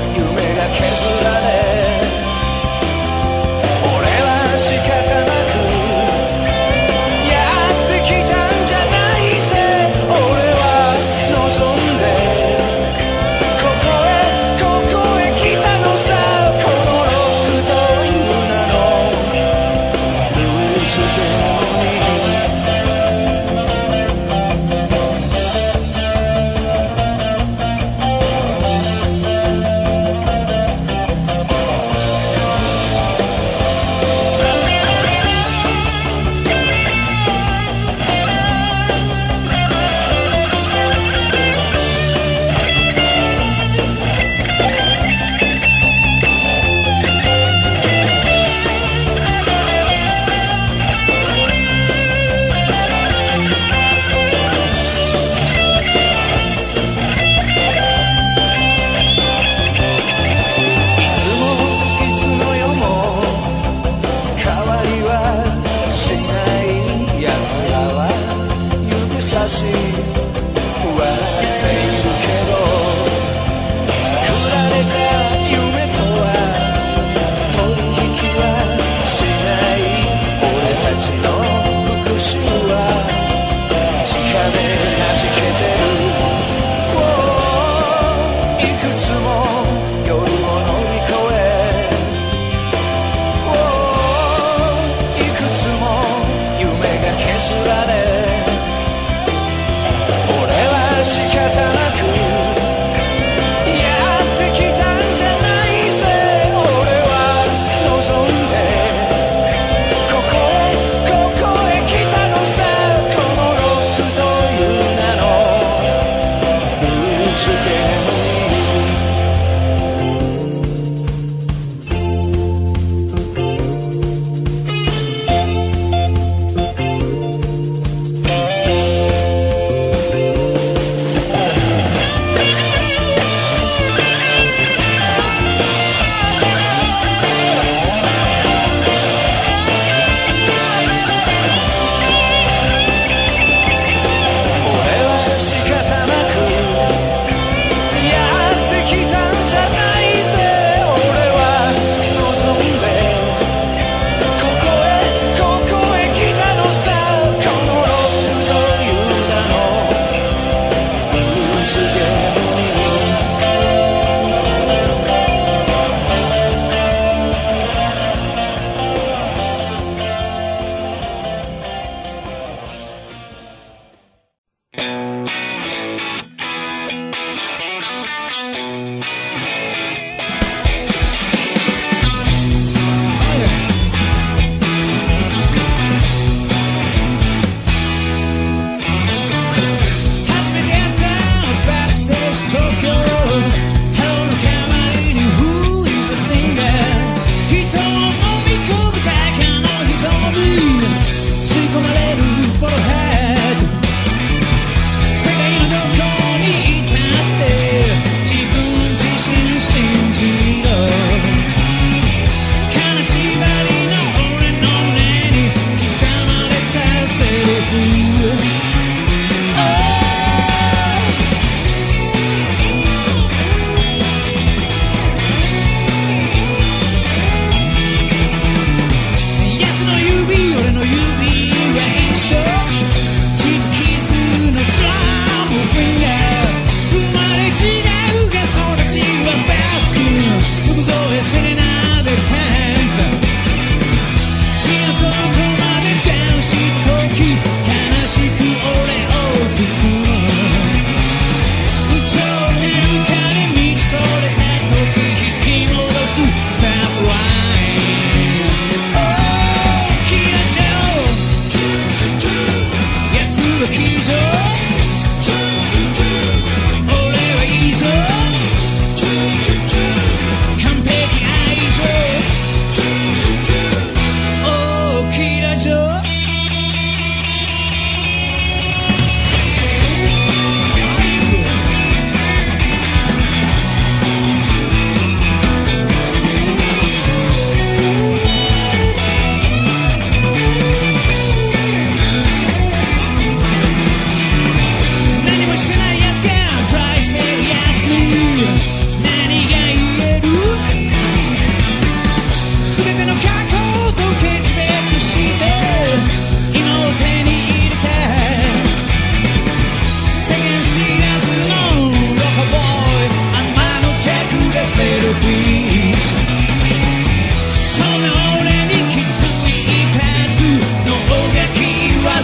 削られ、俺は仕方なく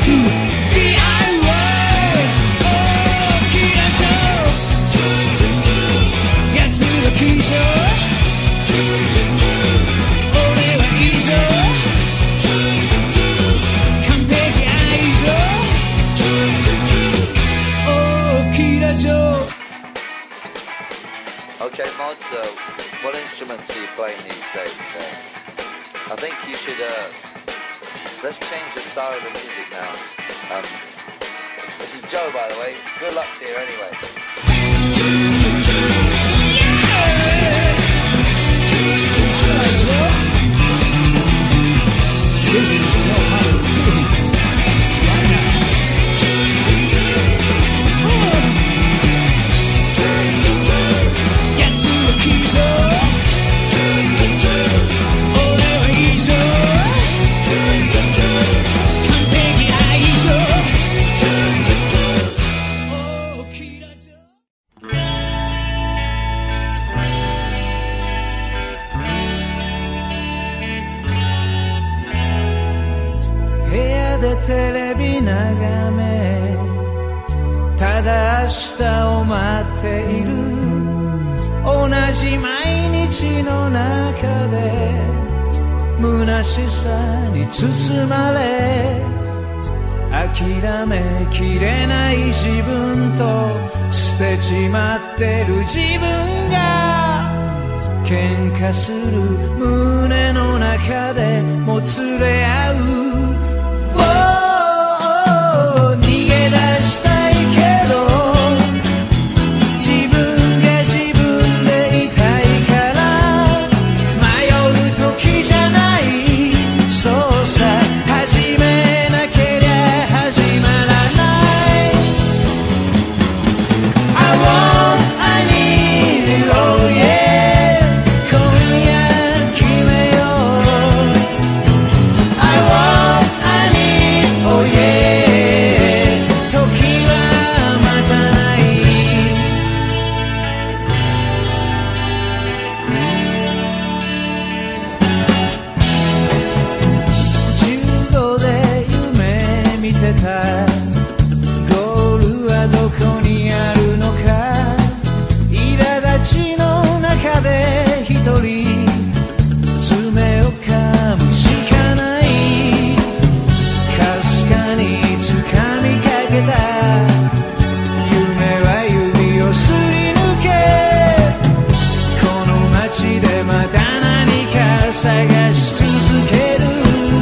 Okay, Mods, uh, what instruments are you playing these days? Uh, I think you should, uh, let's change the style of the music now. Um, this is Joe, by the way. Good luck to you anyway. テレビ眺めただ明日を待っている同じ毎日の中で虚しさに包まれ諦めきれない自分と捨てちまってる自分が喧嘩する胸の中でもつれ合う逃げ出したいけど自分が自分でいたいから迷う時じゃないそうさ始めなけりゃ始まらない I want, I need, oh yeah 今夜決めよう I want, I need, oh yeahゴールはどこにあるのか苛立ちの中で一人爪を噛むしかないかすかに掴みかけた夢は指をすり抜けこの街でまた何か探し続ける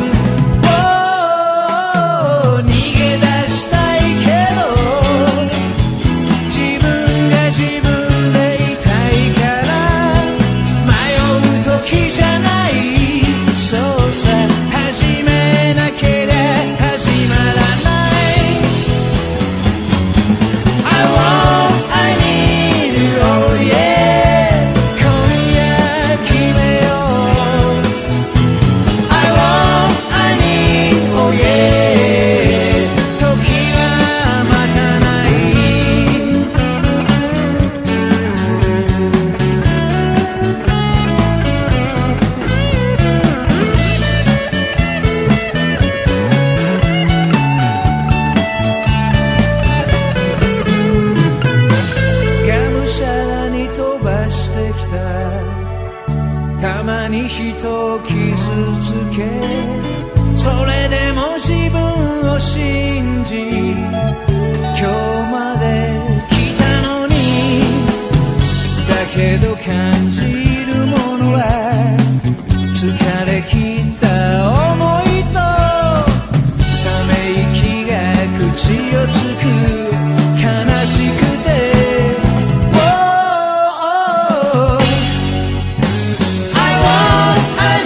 たまに人を傷つけそれでも自分を信じ今日まで来たのにだけど感じるものは疲れ切った思いとため息が口をつく悲しくて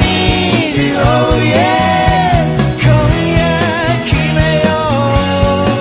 Oh yeah 今夜決めよう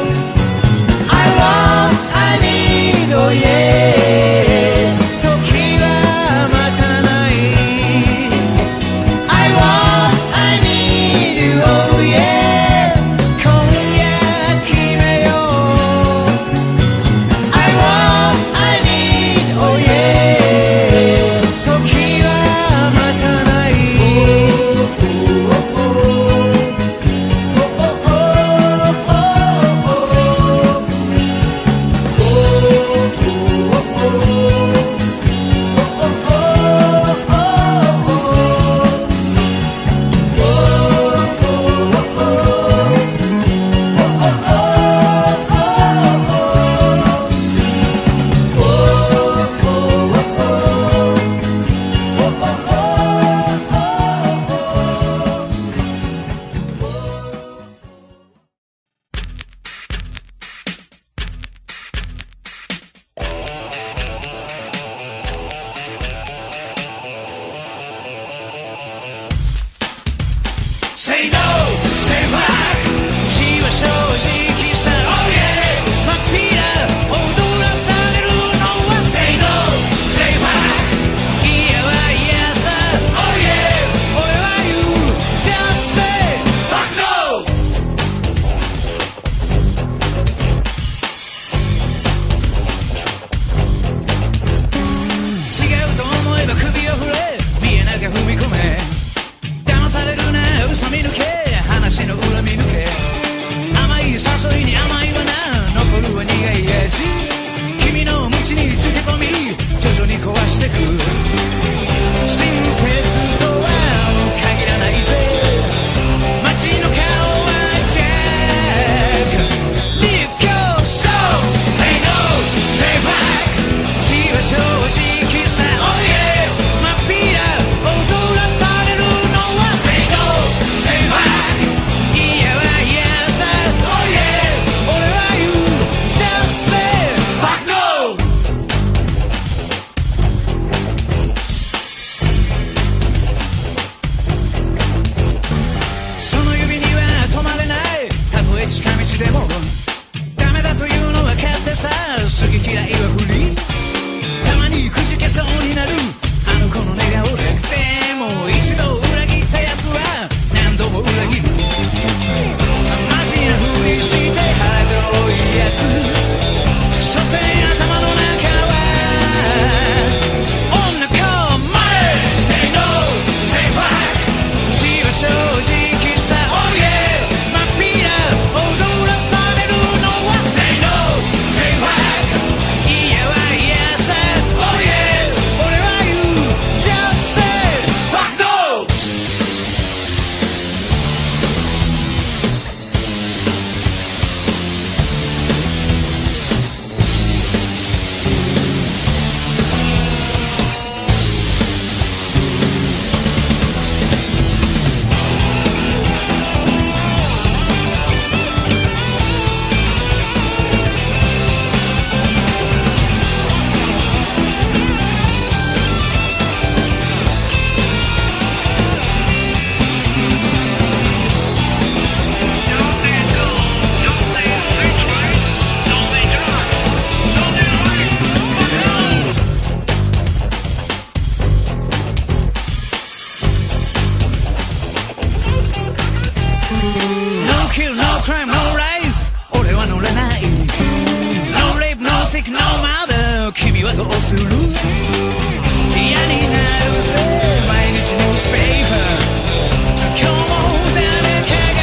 kill, no crime, no rise 俺は乗れない No rape, no sick, no mother 君はどうする嫌になるぜ毎日ニュースペーパー今日も誰かが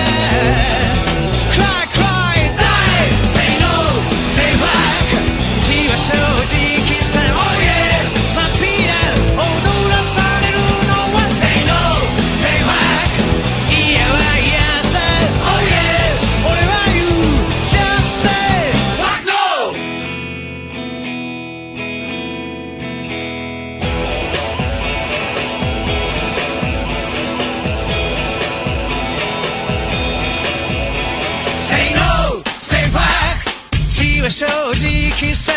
Cry, cry, die Say no, say back 血は正直さ Oh yeah 真っ平踊らされるのは Say no, say back 嫌は嫌さ Oh yeah 俺は言う Just say Fuck no Say no, say back 血は正直さ